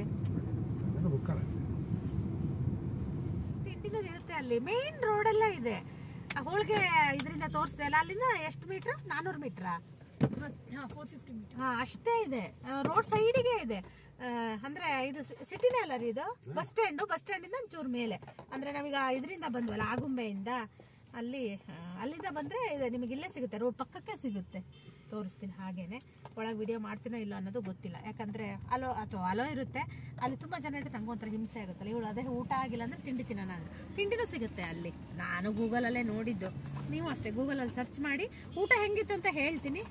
ತಿಂಡಿನೂ ಇರುತ್ತೆ ಅಲ್ಲಿ. ಮೇನ್ ರೋಡೆಲ್ಲ ಇದೆ. ಹೋಳಿಗೆ ಇದರಿಂದ ತೋರಿಸ್ದೆ ಅಲ್ಲ, ಅಲ್ಲಿಂದ ಎಷ್ಟು ಮೀಟ್ರ್? ನಾನೂರು ಮೀಟ್ರಾ? ಫೋರ್ ಫಿಫ್ಟಿ ಮೀಟರ್ ಹಾ, ಅಷ್ಟೇ ಇದೆ. ರೋಡ್ ಸೈಡಿಗೆ ಇದೆ. ಅಂದ್ರೆ ಇದು ಸಿಟಿನೇ ಅಲ್ಲ ರೀ ಇದು. ಬಸ್ ಸ್ಟ್ಯಾಂಡು, ಬಸ್ ಸ್ಟ್ಯಾಂಡ್ ಇಂದ ಒಂಚೂರು ಮೇಲೆ. ಅಂದ್ರೆ ನಾವೀಗ ಇದರಿಂದ ಬಂದ್ವಲ್ಲ ಆಗುಂಬೆಯಿಂದ, ಅಲ್ಲಿ ಅಲ್ಲಿಂದ ಬಂದ್ರೆ ಇದೆ ನಿಮಗೆ ಇಲ್ಲೇ ಸಿಗುತ್ತೆ, ರೋಡ್ ಪಕ್ಕಕ್ಕೆ ಸಿಗುತ್ತೆ. ತೋರಿಸ್ತೀನಿ. ಹಾಗೇನೆ ಒಳಗೆ ವಿಡಿಯೋ ಮಾಡ್ತೀನೋ ಇಲ್ಲ ಅನ್ನೋದು ಗೊತ್ತಿಲ್ಲ, ಯಾಕಂದ್ರೆ ಅಲೋ ಅಥವಾ ಅಲೋ ಇರುತ್ತೆ. ಅಲ್ಲಿ ತುಂಬಾ ಜನ ಇದ್ರೆ ನಂಗೆ ಒಂಥರ ಹಿಂಸೆ ಆಗುತ್ತಲ್ಲ. ಇವಳು ಅದೇ ಊಟ ಆಗಿಲ್ಲ ಅಂದ್ರೆ ತಿಂಡಿ ತಿನ್ನೋಣ ಅಂದ್ರೆ ತಿಂಡಿನೂ ಸಿಗುತ್ತೆ ಅಲ್ಲಿ. ನಾನು ಗೂಗಲಲ್ಲೇ ನೋಡಿದ್ದು, ನೀವು ಅಷ್ಟೇ ಗೂಗಲಲ್ಲಿ ಸರ್ಚ್ ಮಾಡಿ ಊಟ ಹೆಂಗಿತ್ತು ಅಂತ ಹೇಳ್ತೀನಿ.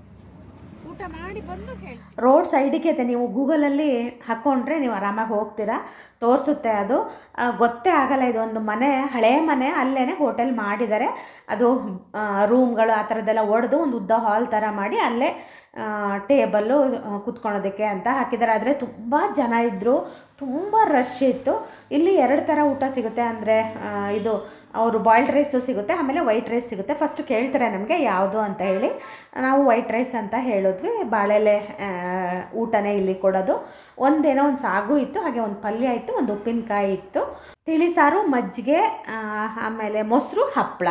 ಊಟ ಮಾಡಿ ಬಂದು ಹೇಳಿ. ರೋಡ್ ಸೈಡಿಗೆ ಇದೆ, ನೀವು ಗೂಗಲಲ್ಲಿ ಹಾಕ್ಕೊಂಡ್ರೆ ನೀವು ಆರಾಮಾಗಿ ಹೋಗ್ತೀರಾ, ತೋರಿಸುತ್ತೆ ಅದು. ಗೊತ್ತೇ ಆಗಲ್ಲ, ಇದೊಂದು ಮನೆ, ಹಳೆ ಮನೆ, ಅಲ್ಲೇ ಹೋಟೆಲ್ ಮಾಡಿದ್ದಾರೆ. ಅದು ರೂಮ್ಗಳು ಆ ಥರದ್ದೆಲ್ಲ ಒಡೆದು ಒಂದು ಉದ್ದ ಹಾಲ್ ಥರ ಮಾಡಿ ಅಲ್ಲೇ ಟೇಬಲ್ಲು ಕುತ್ಕೊಳ್ಳೋದಕ್ಕೆ ಅಂತ ಹಾಕಿದ್ದಾರೆ. ಆದರೆ ತುಂಬ ಜನ ಇದ್ದರು, ತುಂಬ ರಶ್ ಇತ್ತು. ಇಲ್ಲಿ ಎರಡು ಥರ ಊಟ ಸಿಗುತ್ತೆ. ಅಂದರೆ ಇದು ಅವರು ಬಾಯ್ಲ್ಡ್ ರೈಸು ಸಿಗುತ್ತೆ, ಆಮೇಲೆ ವೈಟ್ ರೈಸ್ ಸಿಗುತ್ತೆ. ಫಸ್ಟ್ ಕೇಳ್ತಾರೆ ನಮಗೆ ಯಾವುದು ಅಂತ ಹೇಳಿ, ನಾವು ವೈಟ್ ರೈಸ್ ಅಂತ ಹೇಳಿದ್ವಿ. ಬಾಳೆಲೆ ಊಟನೇ ಇಲ್ಲಿ ಕೊಡೋದು. ಒಂದೇನೋ ಒಂದು ಸಾಗು ಇತ್ತು, ಹಾಗೆ ಒಂದು ಪಲ್ಯ ಇತ್ತು, ಒಂದು ಉಪ್ಪಿನಕಾಯಿ ಇತ್ತು, ತಿಳಿ ಸಾರು, ಮಜ್ಜಿಗೆ, ಆಮೇಲೆ ಮೊಸರು, ಹಪ್ಪಳ,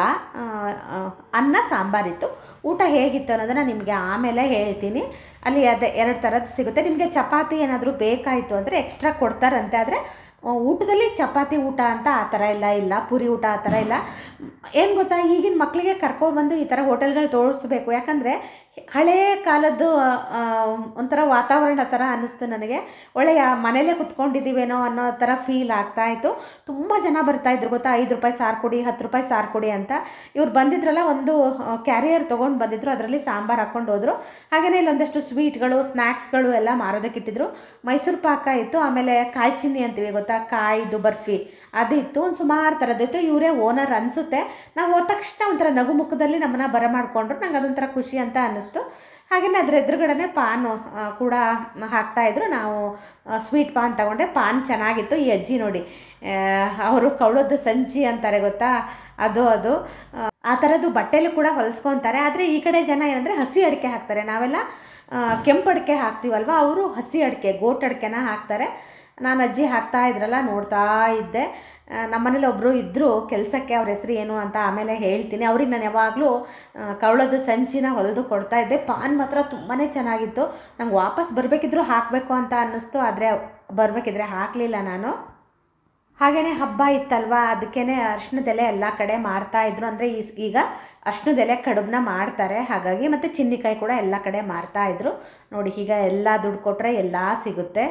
ಅನ್ನ, ಸಾಂಬಾರಿತ್ತು. ಊಟ ಹೇಗಿತ್ತು ಅನ್ನೋದನ್ನು ನಿಮಗೆ ಆಮೇಲೆ ಹೇಳ್ತೀನಿ. ಅಲ್ಲಿ ಅದೇ ಎರಡು ಥರದ್ದು ಸಿಗುತ್ತೆ. ನಿಮಗೆ ಚಪಾತಿ ಏನಾದರೂ ಬೇಕಾಯಿತು ಅಂದರೆ ಎಕ್ಸ್ಟ್ರಾ ಕೊಡ್ತಾರಂತೆ. ಆದರೆ ಊಟದಲ್ಲಿ ಚಪಾತಿ ಊಟ ಅಂತ ಆ ಥರ ಎಲ್ಲ ಇಲ್ಲ, ಪೂರಿ ಊಟ ಆ ಥರ ಇಲ್ಲ. ಏನು ಗೊತ್ತಾ, ಈಗಿನ ಮಕ್ಕಳಿಗೆ ಕರ್ಕೊಂಡ್ಬಂದು ಈ ಥರ ಹೋಟೆಲ್ಗಳು ತೋರಿಸ್ಬೇಕು. ಯಾಕಂದರೆ ಹಳೇ ಕಾಲದ್ದು ಒಂಥರ ವಾತಾವರಣ ಥರ ಅನ್ನಿಸ್ತು ನನಗೆ. ಒಳ್ಳೆಯ ಮನೇಲೇ ಕುತ್ಕೊಂಡಿದ್ದೀವೇನೋ ಅನ್ನೋ ಥರ ಫೀಲ್ ಆಗ್ತಾಯಿತ್ತು. ತುಂಬ ಜನ ಬರ್ತಾಯಿದ್ರು ಗೊತ್ತಾ, ಐದು ರೂಪಾಯಿ ಸಾರು ಕೊಡಿ, ಹತ್ತು ರೂಪಾಯಿ ಸಾರು ಕೊಡಿ ಅಂತ. ಇವ್ರು ಬಂದಿದ್ರಲ್ಲ, ಒಂದು ಕ್ಯಾರಿಯರ್ ತೊಗೊಂಡು ಬಂದಿದ್ರು, ಅದರಲ್ಲಿ ಸಾಂಬಾರು ಹಾಕ್ಕೊಂಡು ಹೋದರು. ಹಾಗೆಯೇ ಇಲ್ಲೊಂದಷ್ಟು ಸ್ವೀಟ್ಗಳು, ಸ್ನ್ಯಾಕ್ಸ್ಗಳು ಎಲ್ಲ ಮಾರೋದಕ್ಕಿಟ್ಟಿದ್ರು. ಮೈಸೂರು ಪಾಕ ಇತ್ತು, ಆಮೇಲೆ ಕಾಯಿ ಚಿನ್ನಿ ಅಂತೀವಿ ಗೊತ್ತಾ, ಕಾಯಿದು ಬರ್ಫಿ ಅದಿತ್ತು. ಒಂದು ಸುಮಾರು ಥರದ್ದಿತ್ತು. ಇವರೇ ಓನರ್ ಅನಿಸುತ್ತೆ. ನಾವು ಹೋದ ತಕ್ಷಣ ಒಂಥರ ನಗು ಮುಖದಲ್ಲಿ ನಮ್ಮನ್ನ ಬರಮಾಡಿಕೊಂಡ್ರು. ನಂಗೆ ಅದೊಂಥರ ಖುಷಿ ಅಂತ ಅನ್ನಿಸ್ತು. ಹಾಗೆಯೇ ಅದ್ರ ಎದುರುಗಡೆ ಪಾನು ಕೂಡ ಹಾಕ್ತಾಯಿದ್ರು. ನಾವು ಸ್ವೀಟ್ ಪಾನ್ ತಗೊಂಡೆ. ಪಾನ್ ಚೆನ್ನಾಗಿತ್ತು. ಈ ಅಜ್ಜಿ ನೋಡಿ, ಅವರು ಕವಳದ ಸಂಚಿ ಅಂತಾರೆ ಗೊತ್ತಾ, ಅದು ಅದು ಆ ಥರದ್ದು ಬಟ್ಟೆಲು ಕೂಡ ಹೊಲಿಸ್ಕೊತಾರೆ. ಆದರೆ ಈ ಕಡೆ ಜನ ಏನಂದರೆ ಹಸಿ ಅಡಿಕೆ ಹಾಕ್ತಾರೆ. ನಾವೆಲ್ಲ ಕೆಂಪು ಅಡಿಕೆ ಹಾಕ್ತೀವಲ್ವ, ಅವರು ಹಸಿ ಅಡಿಕೆ, ಗೋಟ್ ಅಡಿಕೆನ ಹಾಕ್ತಾರೆ. ನಾನು ಅಜ್ಜಿ ಹಾಕ್ತಾ ಇದ್ರಲ್ಲ ನೋಡ್ತಾ ಇದ್ದೆ. ನಮ್ಮನೇಲಿ ಒಬ್ಬರು ಇದ್ದರು ಕೆಲಸಕ್ಕೆ, ಅವ್ರ ಹೆಸರು ಏನು ಅಂತ ಆಮೇಲೆ ಹೇಳ್ತೀನಿ. ಅವ್ರಿಗೆ ನಾನು ಯಾವಾಗಲೂ ಕವಳದ ಸಂಚಿನ ಹೊಲಿದು ಕೊಡ್ತಾ ಇದ್ದೆ. ಪಾನ್ ಮಾತ್ರ ತುಂಬಾ ಚೆನ್ನಾಗಿತ್ತು. ನಂಗೆ ವಾಪಸ್ ಬರಬೇಕಿದ್ರು ಹಾಕಬೇಕು ಅಂತ ಅನ್ನಿಸ್ತು, ಆದರೆ ಬರಬೇಕಿದ್ರೆ ಹಾಕಲಿಲ್ಲ ನಾನು. ಹಾಗೆಯೇ ಹಬ್ಬ ಇತ್ತಲ್ವ, ಅದಕ್ಕೇ ಅರ್ಶಿಣದೆಲೆ ಎಲ್ಲ ಕಡೆ ಮಾರ್ತಾಯಿದ್ರು. ಅಂದರೆ ಈ ಈಗ ಅರ್ಶಿಣದೆಲೆ ಕಡುಬನ್ನ ಮಾಡ್ತಾರೆ, ಹಾಗಾಗಿ. ಮತ್ತು ಚಿನ್ನಿಕಾಯಿ ಕೂಡ ಎಲ್ಲ ಕಡೆ ಮಾರ್ತಾಯಿದ್ರು. ನೋಡಿ, ಈಗ ಎಲ್ಲ ದುಡ್ಡು ಕೊಟ್ಟರೆ ಎಲ್ಲ ಸಿಗುತ್ತೆ.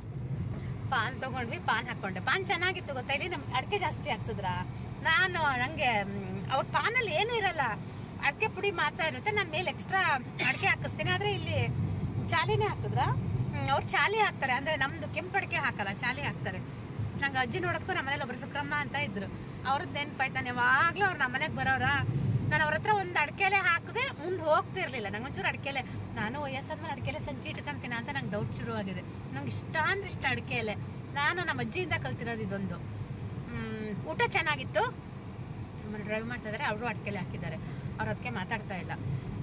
ಪಾನ್ ತಗೊಂಡ್ವಿ, ಪಾನ್ ಹಾಕೊಂಡೆ. ಪಾನ್ ಚೆನ್ನಾಗಿತ್ತು ಗೊತ್ತಾ. ಇಲ್ಲಿ ನಮ್ ಅಡಿಕೆ ಜಾಸ್ತಿ ಹಾಕ್ಸಿದ್ರ. ನಾನು ನಂಗೆ ಅವ್ರ ಪಾನಲ್ಲಿ ಏನೂ ಇರಲ್ಲ, ಅಡಿಕೆ ಪುಡಿ ಮಾತ್ರ ಇರುತ್ತೆ. ನಾನು ಮೇಲೆ ಎಕ್ಸ್ಟ್ರಾ ಅಡಿಕೆ ಹಾಕಿಸ್ತೀನಿ. ಆದ್ರೆ ಇಲ್ಲಿ ಚಾಲಿನೇ ಹಾಕಿದ್ರ, ಅವ್ರು ಚಾಲಿ ಹಾಕ್ತಾರೆ. ಅಂದ್ರೆ ನಮ್ದು ಕೆಂಪು ಅಡಿಕೆ ಹಾಕಲ್ಲ, ಚಾಲಿ ಹಾಕ್ತಾರೆ. ನಂಗೆ ಅಜ್ಜಿ ನೋಡೋದಕ್ಕೂ ನಮ್ಮ ಮನೇಲಿ ಒಬ್ರು ಸುಕ್ರಮ್ಮ ಅಂತ ಇದ್ರು, ಅವ್ರದ್ದು ನೆನ್ಪಾಯ್ತಾನೆ. ಯಾವಾಗ್ಲೂ ಅವ್ರು ನಮ್ಮ ಮನೆಗೆ ಬರೋರ. ನಾನು ಅವ್ರ ಹತ್ರ ಒಂದು ಅಡಿಕೆಲೆ ಹಾಕಿದೆ, ಮುಂದೆ ಹೋಗ್ತಿರ್ಲಿಲ್ಲ. ನಂಗೆ ಒಂಚೂರು ಅಡಿಕೆಲೆ, ನಾನು ವಯಸ್ಸಾದ್ಮೇಲೆ ಅಡಿಕೆಲೆ ಸಂಚಿ ಇಟ್ಕೊಂತೀನಿ ಅಂತ ನಂಗೆ ಡೌಟ್ ಶುರು ಆಗಿದೆ. ನಂಗೆ ಇಷ್ಟ ಅಂದ್ರೆ ಇಷ್ಟ ಅಡಿಕೆಲೆ. ನಾನು ನಮ್ಮ ಅಜ್ಜಿಯಿಂದ ಕಲ್ತಿರೋದು ಇದೊಂದು. ಊಟ ಚೆನ್ನಾಗಿತ್ತು. ಆಮೇಲೆ ಡ್ರೈವ್ ಮಾಡ್ತಾ ಇದ್ದಾರೆ, ಅವರು ಅಡಿಕೆಲೆ ಹಾಕಿದ್ದಾರೆ. ಅವ್ರ ಅದಕ್ಕೆ ಮಾತಾಡ್ತಾ ಇಲ್ಲ.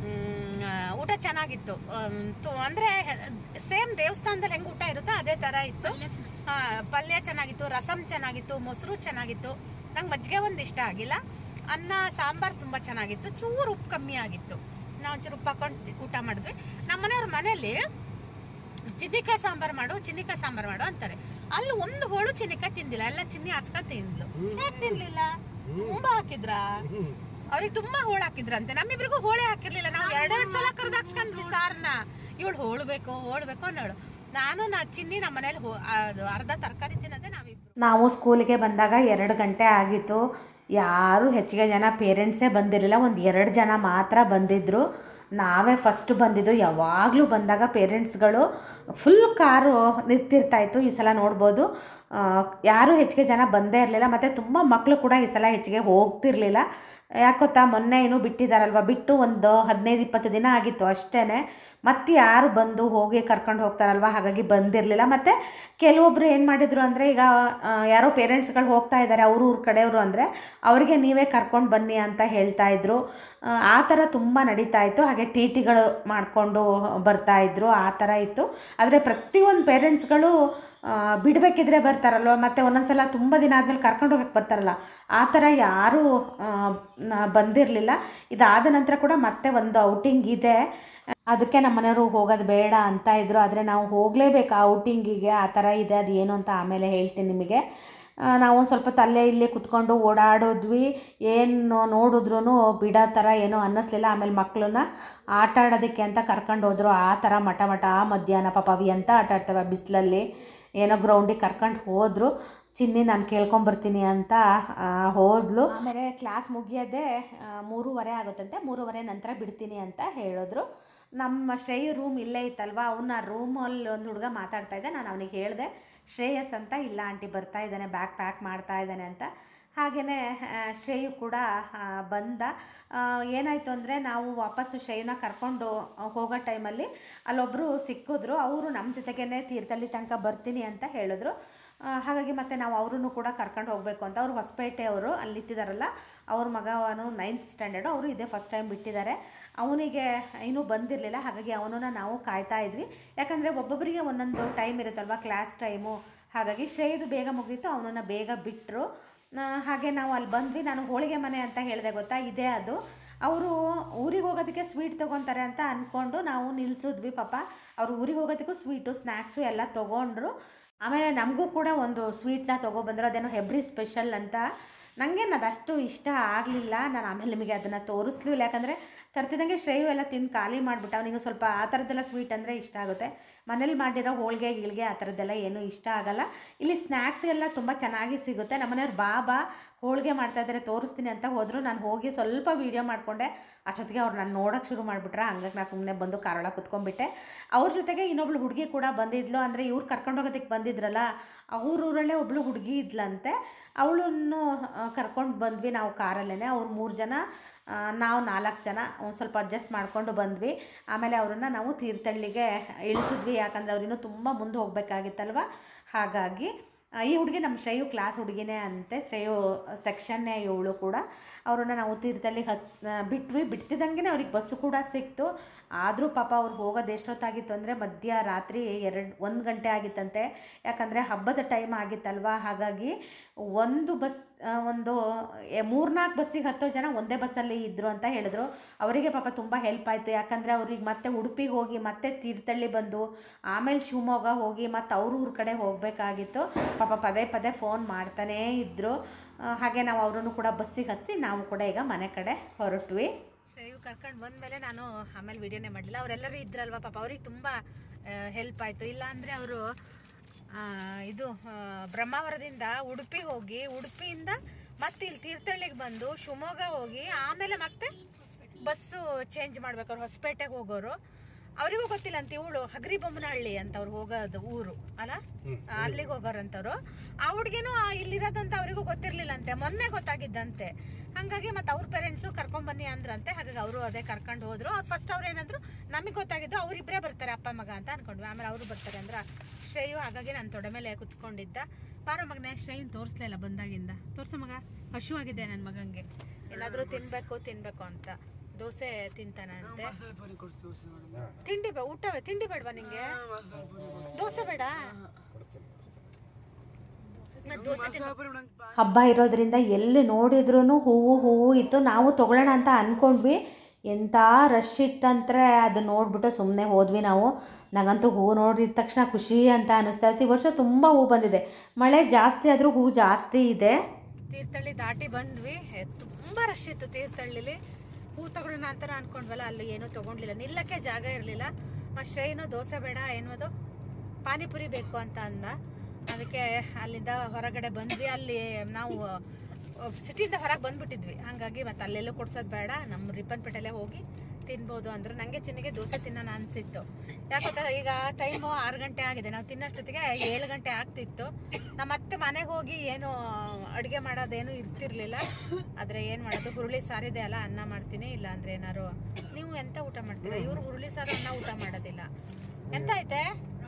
ಊಟ ಚೆನ್ನಾಗಿತ್ತು ಅಂದ್ರೆ ಸೇಮ್ ದೇವಸ್ಥಾನದಲ್ಲಿ ಹೆಂಗ್ ಊಟ ಇರುತ್ತೋ ಅದೇ ತರ ಇತ್ತು. ಪಲ್ಯ ಚೆನ್ನಾಗಿತ್ತು, ರಸಂ ಚೆನ್ನಾಗಿತ್ತು, ಮೊಸರು ಚೆನ್ನಾಗಿತ್ತು. ನಂಗೆ ಮಜ್ಜಿಗೆ ಒಂದ್ ಇಷ್ಟ ಆಗಿಲ್ಲ. ಅನ್ನ ಸಾಂಬಾರ್ ತುಂಬಾ ಚೆನ್ನಾಗಿತ್ತು, ಚೂರು ಉಪ್ಪು ಕಮ್ಮಿ ಆಗಿತ್ತು. ನಾವು ಒಂಚೂರು ಉಪ್ಪು ಹಾಕೊಂಡು ಊಟ ಮಾಡಿದ್ವಿ. ನಮ್ಮ ಮನೆಯವ್ರ ಮನೆಯಲ್ಲಿ ಚಿನ್ನಿಕಾಯಿ ಸಾಂಬಾರ್ ಮಾಡು ಚಿನ್ನಿಕಾಯಿ ಸಾಂಬಾರ್ ಮಾಡು ಅಂತಾರೆ. ಅಲ್ಲಿ ಒಂದು ಹೋಳು ಚಿನ್ನಿಕಾಯಿ ತಿಂದಿಲ್ಲ, ಎಲ್ಲ ಚಿನ್ನಿ ಆರ್ಸ್ಕ ತಿಂದ್ಲು. ಯಾಕೆ ತಿನ್ಲಿಲ್ಲ? ತುಂಬಾ ಹಾಕಿದ್ರ ಅವ್ರಿಗೆ, ತುಂಬಾ ಹೋಳು ಹಾಕಿದ್ರಂತೆ. ನಮ್ಮಿಬ್ರಿಗೂ ಹೋಳೆ ಹಾಕಿರ್ಲಿಲ್ಲ. ನಾವು ಎರಡೆರಡು ಸಲ ಕರ್ದು ಹಾಕ್ಸ್ಕೊಂಡ್ವಿ ಸಾರ್ನ. ಇವಳು ಹೋಳ್ಬೇಕು ಹೋಳ್ಬೇಕು ಅನ್ನೋಳು. ನಾನು ನಾ ಚಿನ್ನಿ ನಮ್ಮ ಮನೇಲಿ ಅರ್ಧ ತರಕಾರಿ ತಿನ್ನೋದೇ ನಾವಿಬ್ರು. ನಾವು ಸ್ಕೂಲಿಗೆ ಬಂದಾಗ ಎರಡು ಗಂಟೆ ಆಗಿತ್ತು. ಯಾರು ಹೆಚ್ಚಿಗೆ ಜನ ಪೇರೆಂಟ್ಸೇ ಬಂದಿರಲಿಲ್ಲ, ಒಂದು ಎರಡು ಜನ ಮಾತ್ರ ಬಂದಿದ್ದರು. ನಾವೇ ಫಸ್ಟ್ ಬಂದಿದ್ದು. ಯಾವಾಗಲೂ ಬಂದಾಗ ಪೇರೆಂಟ್ಸ್ಗಳು ಫುಲ್ ಕಾರು ನಿಂತಿರ್ತಾಯಿತ್ತು. ಈ ಸಲ ನೋಡ್ಬೋದು ಯಾರೂ ಹೆಚ್ಚಿಗೆ ಜನ ಬಂದೇ ಇರಲಿಲ್ಲ. ಮತ್ತು ತುಂಬ ಮಕ್ಕಳು ಕೂಡ ಈ ಸಲ ಹೆಚ್ಚಿಗೆ ಹೋಗ್ತಿರ್ಲಿಲ್ಲ. ಯಾಕೊತ್ತಾ, ಮೊನ್ನೆ ಏನೂ ಬಿಟ್ಟಿದ್ದಾರಲ್ವ, ಬಿಟ್ಟು ಒಂದು ಹದಿನೈದು ಇಪ್ಪತ್ತು ದಿನ ಆಗಿತ್ತು ಅಷ್ಟೇ. ಮತ್ತು ಯಾರು ಬಂದು ಹೋಗಿ ಕರ್ಕೊಂಡು ಹೋಗ್ತಾರಲ್ವ, ಹಾಗಾಗಿ ಬಂದಿರಲಿಲ್ಲ. ಮತ್ತು ಕೆಲವೊಬ್ಬರು ಏನು ಮಾಡಿದರು ಅಂದರೆ, ಈಗ ಯಾರೋ ಪೇರೆಂಟ್ಸ್ಗಳು ಹೋಗ್ತಾ ಇದ್ದಾರೆ ಅವ್ರ ಊರ ಕಡೆಯವರು ಅಂದರೆ ಅವರಿಗೆ ನೀವೇ ಕರ್ಕೊಂಡು ಬನ್ನಿ ಅಂತ ಹೇಳ್ತಾಯಿದ್ರು. ಆ ಥರ ತುಂಬ ನಡೀತಾ ಇತ್ತು. ಹಾಗೆ ಟಿ ಟಿಗಳು ಮಾಡಿಕೊಂಡು ಬರ್ತಾಯಿದ್ರು, ಆ ಥರ ಇತ್ತು. ಆದರೆ ಪ್ರತಿಯೊಂದು ಪೇರೆಂಟ್ಸ್ಗಳು ಬಿಡಬೇಕಿದ್ರೆ ಬರ್ತಾರಲ್ವ, ಮತ್ತು ಒಂದೊಂದು ಸಲ ತುಂಬ ದಿನ ಆದಮೇಲೆ ಕರ್ಕೊಂಡು ಹೋಗಕ್ಕೆ ಬರ್ತಾರಲ್ಲ, ಆ ಥರ ಯಾರೂ ಬಂದಿರಲಿಲ್ಲ. ಇದಾದ ನಂತರ ಕೂಡ ಮತ್ತೆ ಒಂದು ಔಟಿಂಗ್ ಇದೆ, ಅದಕ್ಕೆ ನಮ್ಮ ಮನೆಯವರು ಹೋಗೋದು ಬೇಡ ಅಂತ ಇದ್ದರು. ಆದರೆ ನಾವು ಹೋಗಲೇಬೇಕು ಆ ಔಟಿಂಗಿಗೆ. ಆ ಥರ ಇದೆ, ಅದು ಏನು ಅಂತ ಆಮೇಲೆ ಹೇಳ್ತೀನಿ ನಿಮಗೆ. ನಾವು ಒಂದು ಸ್ವಲ್ಪ ತಲೆ ಇಲ್ಲೇ ಕುತ್ಕೊಂಡು ಓಡಾಡಿದ್ವಿ. ಏನು ನೋಡಿದ್ರೂ ಬಿಡೋ ಥರ ಏನೋ ಅನ್ನಿಸ್ಲಿಲ್ಲ. ಆಮೇಲೆ ಮಕ್ಕಳನ್ನ ಆಟ ಆಡೋದಕ್ಕೆ ಅಂತ ಕರ್ಕೊಂಡು ಹೋದರು. ಆ ಥರ ಮಠ ಮಠ ಮಧ್ಯಾಹ್ನ ಪಾಪ ಅವಿ ಅಂತ ಆಟ ಆಡ್ತವೆ ಬಿಸಿಲಲ್ಲಿ. ಏನೋ ಗ್ರೌಂಡಿಗೆ ಕರ್ಕೊಂಡು ಹೋದರು. ಚಿನ್ನಿ ನಾನು ಕೇಳ್ಕೊಂಬರ್ತೀನಿ ಅಂತ ಹೋದ್ಲು. ಆಮೇಲೆ ಕ್ಲಾಸ್ ಮುಗಿಯೋದೇ ಮೂರುವರೆ ಆಗುತ್ತಂತೆ. ಮೂರುವರೆ ನಂತರ ಬಿಡ್ತೀನಿ ಅಂತ ಹೇಳಿದ್ರು. ನಮ್ಮ ಶ್ರೇಯ ರೂಮ್ ಇಲ್ಲೇ ಇತ್ತಲ್ವ, ಅವನ್ನ ರೂಮಲ್ಲಿ ಒಂದು ಹುಡುಗ ಮಾತಾಡ್ತಾ ಇದ್ದೆ. ನಾನು ಅವನಿಗೆ ಹೇಳಿದೆ ಶ್ರೇಯಸ್ ಅಂತ, ಇಲ್ಲ ಆಂಟಿ ಬರ್ತಾ ಇದ್ದಾನೆ, ಬ್ಯಾಗ್ ಪ್ಯಾಕ್ ಮಾಡ್ತಾ ಇದ್ದಾನೆ ಅಂತ. ಹಾಗೆಯೇ ಶ್ರೇಯು ಕೂಡ ಬಂದ. ಏನಾಯಿತು ಅಂದರೆ, ನಾವು ವಾಪಸ್ಸು ಶ್ರೇಯನ ಕರ್ಕೊಂಡು ಹೋಗೋ ಟೈಮಲ್ಲಿ ಅಲ್ಲೊಬ್ಬರು ಸಿಕ್ಕಿದ್ರು. ಅವರು ನಮ್ಮ ಜೊತೆಗೇ ತೀರ್ಥಹಳ್ಳಿ ತನಕ ಬರ್ತೀನಿ ಅಂತ ಹೇಳಿದ್ರು. ಹಾಗಾಗಿ ಮತ್ತು ನಾವು ಅವರನ್ನು ಕೂಡ ಕರ್ಕೊಂಡು ಹೋಗಬೇಕು ಅಂತ. ಅವರು ಹೊಸಪೇಟೆ ಅವರು ಅಲ್ಲಿ ನಿಂತಿದ್ದಾರಲ್ಲ, ಅವ್ರ ಮಗ ಅವನು ನೈನ್ತ್ ಸ್ಟ್ಯಾಂಡರ್ಡು, ಅವರು ಇದೇ ಫಸ್ಟ್ ಟೈಮ್ ಬಿಟ್ಟಿದ್ದಾರೆ. ಅವನಿಗೆ ಇನ್ನೂ ಬಂದಿರಲಿಲ್ಲ. ಹಾಗಾಗಿ ಅವನನ್ನು ನಾವು ಕಾಯ್ತಾ ಇದ್ವಿ. ಯಾಕಂದರೆ ಒಬ್ಬೊಬ್ಬರಿಗೆ ಒಂದೊಂದು ಟೈಮ್ ಇರುತ್ತಲ್ವ, ಕ್ಲಾಸ್ ಟೈಮು. ಹಾಗಾಗಿ ಶ್ರೇಯದು ಬೇಗ ಮುಗೀತು, ಅವನನ್ನು ಬೇಗ ಬಿಟ್ಟರು. ಹಾಗೆ ನಾವು ಅಲ್ಲಿ ಬಂದ್ವಿ. ನಾನು ಹೋಳಿಗೆ ಮನೆ ಅಂತ ಹೇಳಿದೆ ಗೊತ್ತಾ, ಇದೇ ಅದು. ಅವರು ಊರಿಗೆ ಹೋಗೋದಕ್ಕೆ ಸ್ವೀಟ್ ತೊಗೊತಾರೆ ಅಂತ ಅಂದ್ಕೊಂಡು ನಾವು ನಿಲ್ಲಿಸಿದ್ವಿ. ಪಾಪ ಅವರು ಊರಿಗೆ ಹೋಗೋದಕ್ಕೂ ಸ್ವೀಟು ಸ್ನ್ಯಾಕ್ಸು ಎಲ್ಲ ತೊಗೊಂಡ್ರು. ಆಮೇಲೆ ನಮಗೂ ಕೂಡ ಒಂದು ಸ್ವೀಟ್ನ ತೊಗೊಬಂದರು. ಅದೇನೋ ಹೆಬ್ರಿ ಸ್ಪೆಷಲ್ ಅಂತ. ನನಗೇನು ಅದಷ್ಟು ಇಷ್ಟ ಆಗಲಿಲ್ಲ. ನಾನು ಆಮೇಲೆ ನಿಮಗೆ ಅದನ್ನು ತೋರಿಸ್ಲೂ ಇಲ್ಲ. ಯಾಕಂದರೆ ತರ್ತಿದ್ದಂಗೆ ಶ್ರೇಯು ಎಲ್ಲ ತಿಂದು ಖಾಲಿ ಮಾಡಿಬಿಟ್ಟು, ಅವನಿಗೆ ಸ್ವಲ್ಪ ಆ ಥರದ್ದೆಲ್ಲ ಸ್ವೀಟ್ ಅಂದರೆ ಇಷ್ಟ ಆಗುತ್ತೆ. ಮನೇಲಿ ಮಾಡಿರೋ ಹೋಳಿಗೆ ಗೀಳಿಗೆ ಆ ಥರದ್ದೆಲ್ಲ ಏನೂ ಇಷ್ಟ ಆಗೋಲ್ಲ. ಇಲ್ಲಿ ಸ್ನ್ಯಾಕ್ಸ್ ಎಲ್ಲ ತುಂಬ ಚೆನ್ನಾಗಿ ಸಿಗುತ್ತೆ. ನಮ್ಮನೆಯವ್ರು ಬಾಬಾ ಹೋಳಿಗೆ ಮಾಡ್ತಾಯಿದ್ದಾರೆ ತೋರಿಸ್ತೀನಿ ಅಂತ ಹೋದರು. ನಾನು ಹೋಗಿ ಸ್ವಲ್ಪ ವೀಡಿಯೋ ಮಾಡಿಕೊಂಡೆ. ಅಷ್ಟೊತ್ತಿಗೆ ಅವ್ರು ನಾನು ನೋಡೋಕ್ಕೆ ಶುರು ಮಾಡಿಬಿಟ್ರೆ. ಹಂಗಾಗಿ ನಾನು ಸುಮ್ಮನೆ ಬಂದು ಕಾರೊಳಗೆ ಕುತ್ಕೊಂಡ್ಬಿಟ್ಟೆ. ಅವ್ರ ಜೊತೆಗೆ ಇನ್ನೊಬ್ಳು ಹುಡುಗಿ ಕೂಡ ಬಂದಿದ್ಲು. ಅಂದರೆ ಇವ್ರು ಕರ್ಕೊಂಡು ಹೋಗೋದಕ್ಕೆ ಬಂದಿದ್ರಲ್ಲ, ಅವ್ರ ಊರಲ್ಲೇ ಒಬ್ಳು ಹುಡುಗಿ ಇದ್ಲಂತೆ. ಅವಳನ್ನು ಕರ್ಕೊಂಡು ಬಂದ್ವಿ ನಾವು ಕಾರಲ್ಲೇ. ಅವ್ರು ಮೂರು ಜನ, ನಾವು ನಾಲ್ಕು ಜನ. ಒಂದು ಸ್ವಲ್ಪ ಅಡ್ಜಸ್ಟ್ ಮಾಡಿಕೊಂಡು ಬಂದ್ವಿ. ಆಮೇಲೆ ಅವರನ್ನು ನಾವು ತೀರ್ಥಹಳ್ಳಿಗೆ ಇಳಿಸಿದ್ವಿ. ಯಾಕಂದರೆ ಅವ್ರಿನ್ನೂ ತುಂಬ ಮುಂದೆ ಹೋಗಬೇಕಾಗಿತ್ತಲ್ವ. ಹಾಗಾಗಿ ಈ ಹುಡುಗಿ ನಮ್ಮ ಶ್ರೇಯು ಕ್ಲಾಸ್ ಹುಡುಗಿನೇ ಅಂತೆ. ಶ್ರೇಯು ಸೆಕ್ಷನ್ನೇ ಇವಳು ಕೂಡ. ಅವರನ್ನು ನಾವು ತೀರ್ಥಹಳ್ಳಿಗೆ ಹತ್ ಬಿಟ್ವಿ. ಬಿಡ್ತಿದ್ದಂಗೆ ಅವ್ರಿಗೆ ಬಸ್ಸು ಕೂಡ ಸಿಕ್ತು. ಆದರೂ ಪಾಪ ಅವ್ರು ಹೋಗೋದು ಎಷ್ಟೊತ್ತಾಗಿತ್ತು ಅಂದರೆ ಮಧ್ಯರಾತ್ರಿ ಎರಡು ಒಂದು ಗಂಟೆ ಆಗಿತ್ತಂತೆ. ಯಾಕಂದರೆ ಹಬ್ಬದ ಟೈಮ್ ಆಗಿತ್ತಲ್ವ. ಹಾಗಾಗಿ ಒಂದು ಬಸ್ ಒಂದು ಮೂರ್ನಾಲ್ಕು ಬಸ್ಸಿಗೆ ಹತ್ತೋ ಜನ ಒಂದೇ ಬಸ್ಸಲ್ಲಿ ಇದ್ದರು ಅಂತ ಹೇಳಿದ್ರು. ಅವರಿಗೆ ಪಾಪ ತುಂಬ ಹೆಲ್ಪ್ ಆಯಿತು. ಯಾಕಂದರೆ ಅವ್ರಿಗೆ ಮತ್ತೆ ಉಡುಪಿಗೆ ಹೋಗಿ ಮತ್ತೆ ತೀರ್ಥಹಳ್ಳಿ ಬಂದು ಆಮೇಲೆ ಶಿವಮೊಗ್ಗ ಹೋಗಿ ಮತ್ತು ಅವ್ರ ಊರ ಕಡೆ ಹೋಗಬೇಕಾಗಿತ್ತು. ಪಾಪ ಪದೇ ಪದೇ ಫೋನ್ ಮಾಡ್ತಾನೇ ಇದ್ದರು. ಹಾಗೆ ನಾವು ಅವರನ್ನು ಕೂಡ ಬಸ್ಸಿಗೆ ಹಚ್ಚಿ ನಾವು ಕೂಡ ಈಗ ಮನೆ ಕಡೆ ಹೊರಟ್ವಿ. ಶ್ರೇಯು ಕರ್ಕೊಂಡು ಬಂದಮೇಲೆ ನಾನು ಆಮೇಲೆ ವಿಡಿಯೋನೇ ಮಾಡಲಿಲ್ಲ. ಅವರೆಲ್ಲರೂ ಇದ್ರಲ್ವ, ಪಾಪ ಅವ್ರಿಗೆ ತುಂಬ ಹೆಲ್ಪ್ ಆಯಿತು. ಇಲ್ಲಾಂದರೆ ಅವರು ಇದು ಬ್ರಹ್ಮಾವರದಿಂದ ಉಡುಪಿ ಹೋಗಿ, ಉಡುಪಿಯಿಂದ ಮತ್ತೆ ಇಲ್ಲಿ ತೀರ್ಥಹಳ್ಳಿಗೆ ಬಂದು ಶಿವಮೊಗ್ಗ ಹೋಗಿ ಆಮೇಲೆ ಮತ್ತೆ ಬಸ್ಸು ಚೇಂಜ್ ಮಾಡ್ಬೇಕು. ಅವ್ರು ಹೊಸಪೇಟೆಗೆ ಹೋಗೋರು. ಅವರಿಗೂ ಗೊತ್ತಿಲ್ಲ ಅಂತ ಇವಳು ಹಗರಿಬೊಮ್ಮನಹಳ್ಳಿ ಅಂತ ಅವ್ರು ಹೋಗೋದು ಊರು ಅಲ್ಲ, ಅಲ್ಲಿಗೆ ಹೋಗೋರಂತವ್ರು. ಆ ಹುಡ್ಗಿನೂ ಇಲ್ಲಿರೋದಂತ ಅವರಿಗೂ ಗೊತ್ತಿರ್ಲಿಲ್ಲಂತೆ, ಮೊನ್ನೆ ಗೊತ್ತಾಗಿದ್ದಂತೆ. ಹಂಗಾಗಿ ಮತ್ತೆ ಅವ್ರ ಪೇರೆಂಟ್ಸು ಕರ್ಕೊಂಡ್ಬನ್ನಿ ಅಂದ್ರಂತೆ. ಹಾಗಾಗಿ ಅವರು ಅದೇ ಕರ್ಕೊಂಡು ಹೋದ್ರು. ಅವ್ರು ಫಸ್ಟ್ ಅವ್ರು ಏನಂದ್ರು, ನಮಗೆ ಗೊತ್ತಾಗಿದ್ದು ಅವರಿಬ್ಬರೇ ಬರ್ತಾರೆ ಅಪ್ಪ ಮಗ ಅಂತ ಅನ್ಕೊಂಡ್ವಿ. ಆಮೇಲೆ ಅವರು ಬರ್ತಾರೆ ಅಂದ್ರೆ ಶ್ರೇಯು. ಹಾಗಾಗಿ ನನ್ನ ತೊಡೆ ಮೇಲೆ ಕುತ್ಕೊಂಡಿದ್ದ. ಪಾರ ಮಗನೇ ಶ್ರೇಯನ್ ತೋರಿಸ್ಲಿಲ್ಲ ಬಂದಾಗಿಂದ. ತೋರ್ಸ ಮಗ, ಹಶು ಆಗಿದೆ ನನ್ನ ಮಗಂಗೆ, ಏನಾದರೂ ತಿನ್ಬೇಕು ತಿನ್ಬೇಕು ಅಂತ. ದೋಸೆ ತಿಂತಾನಂತೆ. ಮಸಾಲೆ ಪುರಿ ಕೊಡ್ತು ದೋಸೆ ಮಾಡಿ. ತಿಂಡಿ ಬೇ ಊಟ ತಿಂಡಿ ಬೇಡವಾ ನಿಂಗೆ? ಮಸಾಲೆ ಪುರಿ ಕೊಡ್ತು. ದೋಸೆ ಬೇಡ? ಮತ್ತೆ ದೋಸೆ ಮಸಾಲೆ ಪುರಿ ನಂಗೆ ಪಾ- ಹಬ್ಬ ಇರೋದ್ರಿಂದ ಎಲ್ಲಿ ನೋಡಿದ್ರೂ ಹೂವು ಹೂವು ಇತ್ತು. ನಾವು ತೊಗೊಳ್ಳೋಣ ಅಂತ ಅಂದ್ಕೊಂಡ್ವಿ, ಎಂಥ ರಶ್ ಇತ್ತಂದ್ರೆ ಅದು ನೋಡಿಬಿಟ್ಟು ಸುಮ್ಮನೆ ಹೋದ್ವಿ ನಾವು. ನನಗಂತೂ ಹೂವು ನೋಡಿದ ತಕ್ಷಣ ಖುಷಿ ಅಂತ ಅನ್ನಿಸ್ತಾ ಇತ್ತು. ಈ ವರ್ಷ ತುಂಬ ಹೂವು ಬಂದಿದೆ, ಮಳೆ ಜಾಸ್ತಿ ಆದರೂ ಹೂವು ಜಾಸ್ತಿ ಇದೆ. ತೀರ್ಥಹಳ್ಳಿ ದಾಟಿ ಬಂದ್ವಿ, ತುಂಬ ರಶ್ ಇತ್ತು ತೀರ್ಥಹಳ್ಳಿಲಿ. ಹೂ ತಗೊಳ್ಳೋಣ ಅಂತ ಅನ್ಕೊಂಡ್ವಲ್ಲ, ಅಲ್ಲಿ ಏನೂ ತೊಗೊಂಡ್ಲಿಲ್ಲ, ನಿಲ್ಲಕ್ಕೆ ಜಾಗ ಇರಲಿಲ್ಲ. ಶ್ರೇಯನು ದೋಸೆ ಬೇಡ ಏನದು ಪಾನಿಪುರಿ ಬೇಕು ಅಂತ ಅಂದ. ಅದಕ್ಕೆ ಅಲ್ಲಿಂದ ಹೊರಗಡೆ ಬಂದ್ವಿ. ಅಲ್ಲಿ ನಾವು ಸಿಟಿಯಿಂದ ಹೊರಗೆ ಬಂದ್ಬಿಟ್ಟಿದ್ವಿ, ಹಾಗಾಗಿ ಮತ್ತೆ ಅಲ್ಲೆಲ್ಲೂ ಕೊಡ್ಸೋದು ಬೇಡ, ನಮ್ಮ ರಿಪ್ಪನ್ಪೇಟೆಲ್ಲೇ ಹೋಗಿ ತಿನ್ಬೋದು ಅಂದರು. ನನಗೆ ಚಿನ್ನಗೆ ದೋಸೆ ತಿನ್ನೋಣ ಅನಿಸಿತ್ತು. ಯಾಕಂತ ಈಗ ಟೈಮು ಆರು ಗಂಟೆ ಆಗಿದೆ, ನಾವು ತಿನ್ನೋಷ್ಟೊತ್ತಿಗೆ ಏಳು ಗಂಟೆ ಆಗ್ತಿತ್ತು. ನಮ್ಮ ಮತ್ತೆ ಮನೆಗೆ ಹೋಗಿ ಏನು ಅಡುಗೆ ಮಾಡೋದೇನು ಇರ್ತಿರ್ಲಿಲ್ಲ. ಆದರೆ ಏನು ಮಾಡೋದು, ಹುರುಳಿ ಸಾರಿದೆ ಅಲ್ಲ, ಅನ್ನ ಮಾಡ್ತೀನಿ, ಇಲ್ಲ ಅಂದರೆ ಏನಾರು. ನೀವು ಎಂತ ಊಟ ಮಾಡ್ತೀರಾ? ಇವರು ಹುರುಳಿ ಸಾರು ಅನ್ನ ಊಟ ಮಾಡೋದಿಲ್ಲ. ಎಂತ ಐತೆ?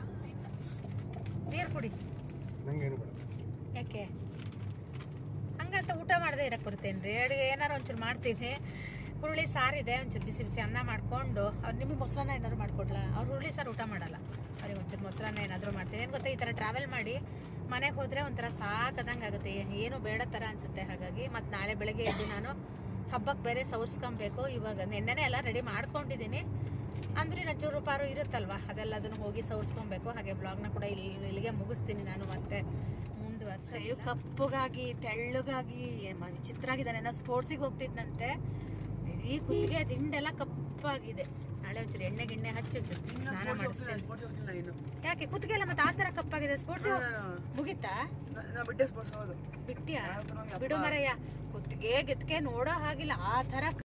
ನೀರು ಕುಡಿ. ನಂಗೇನು ಬೇಡ. ಯಾಕೆ ಹಂಗಂತ ಊಟ ಮಾಡದೆ ಇರಕ್ಕೆ ಬರ್ತೇನ್ರಿ? ಅಡುಗೆ ಏನಾರು ಒಂಚೂರು ಮಾಡ್ತೀನಿ. ಹುರುಳಿ ಸಾರಿದೆ, ಒಂಚೂರು ಬಿಸಿ ಬಿಸಿ ಅನ್ನ ಮಾಡಿಕೊಂಡು. ಅವ್ರು ನಿಮಗೆ ಮೊಸರನ್ನ ಏನಾದ್ರು ಮಾಡಿಕೊಡ್ಲಾ? ಅವ್ರು ಹುರುಳಿ ಸಾರು ಊಟ ಮಾಡಲ್ಲ, ಅವ್ರಿಗೆ ಒಂಚೂರು ಮೊಸರನ್ನ ಏನಾದರೂ ಮಾಡ್ತೀನಿ. ಏನು ಗೊತ್ತಾ, ಈ ಥರ ಟ್ರಾವೆಲ್ ಮಾಡಿ ಮನೆಗೆ ಹೋದರೆ ಒಂಥರ ಸಾಕದಂಗೆ ಆಗುತ್ತೆ, ಏನು ಬೇಡ ಥರ ಅನಿಸುತ್ತೆ. ಹಾಗಾಗಿ ಮತ್ತು ನಾಳೆ ಬೆಳಗ್ಗೆ ಎದ್ದು ನಾನು ಹಬ್ಬಕ್ಕೆ ಬೇರೆ ಸವರ್ಸ್ಕೊಬೇಕು. ಇವಾಗ ನೆನ್ನೆನೇ ಎಲ್ಲ ರೆಡಿ ಮಾಡ್ಕೊಂಡಿದ್ದೀನಿ. ಅಂದರೆ ನಾ ಚೂರು ಪಾರು ಇರುತ್ತಲ್ವ, ಅದೆಲ್ಲ ಅದನ್ನು ಹೋಗಿ ಸವರ್ಸ್ಕೊಬೇಕು. ಹಾಗೆ ಬ್ಲಾಗ್ನ ಕೂಡ ಇಲ್ಲಿ ಇಲ್ಲಿಗೆ ಮುಗಿಸ್ತೀನಿ ನಾನು. ಮತ್ತೆ ಮುಂದುವರ್ಸ ಇವು ಕಪ್ಪುಗಾಗಿ ತೆಳ್ಳಗಾಗಿ ವಿಚಿತ್ರ ಆಗಿದ್ದಾನೆ. ನಾವು ಸ್ಪೋರ್ಟ್ಸಿಗೆ ಹೋಗ್ತಿದ್ದಂತೆ, ಈ ಕುತ್ತಿಗೆ ದಿಂಡೆಲ್ಲ ಕಪ್ಪಾಗಿದೆ. ನಾಳೆ ಒಂಚೂರು ಎಣ್ಣೆ ಗಿಣ್ಣೆ ಹಚ್ಚಿ ಒಂಚೂರು ಸ್ನಾನ ಮಾಡಿಸ್ತೇನೆ. ಸ್ಪೋರ್ಟ್ಸ್ ಹೋಗ್ತಿಲ್ಲ ಇನ್ನು. ಯಾಕೆ ಕುತ್ತಿಗೆ ಎಲ್ಲ ಮತ್ತೆ ಆ ಥರ ಕಪ್ಪಾಗಿದೆ? ಸ್ಪೋರ್ಟ್ಸ್ ಮುಗಿತಾ? ನಾ ಬಿಟ್ಟೆ ಸ್ಪೋರ್ಟ್ಸ್ ಹೌದು. ಬಿಟ್ಟಿಯಾ? ಬಿಡು ಮರಯ್ಯ, ಕುತ್ತಿಗೆ ಗಿತ್ತಿಗೆ ನೋಡೋ ಹಾಗಿಲ್ಲ, ಆ ಥರ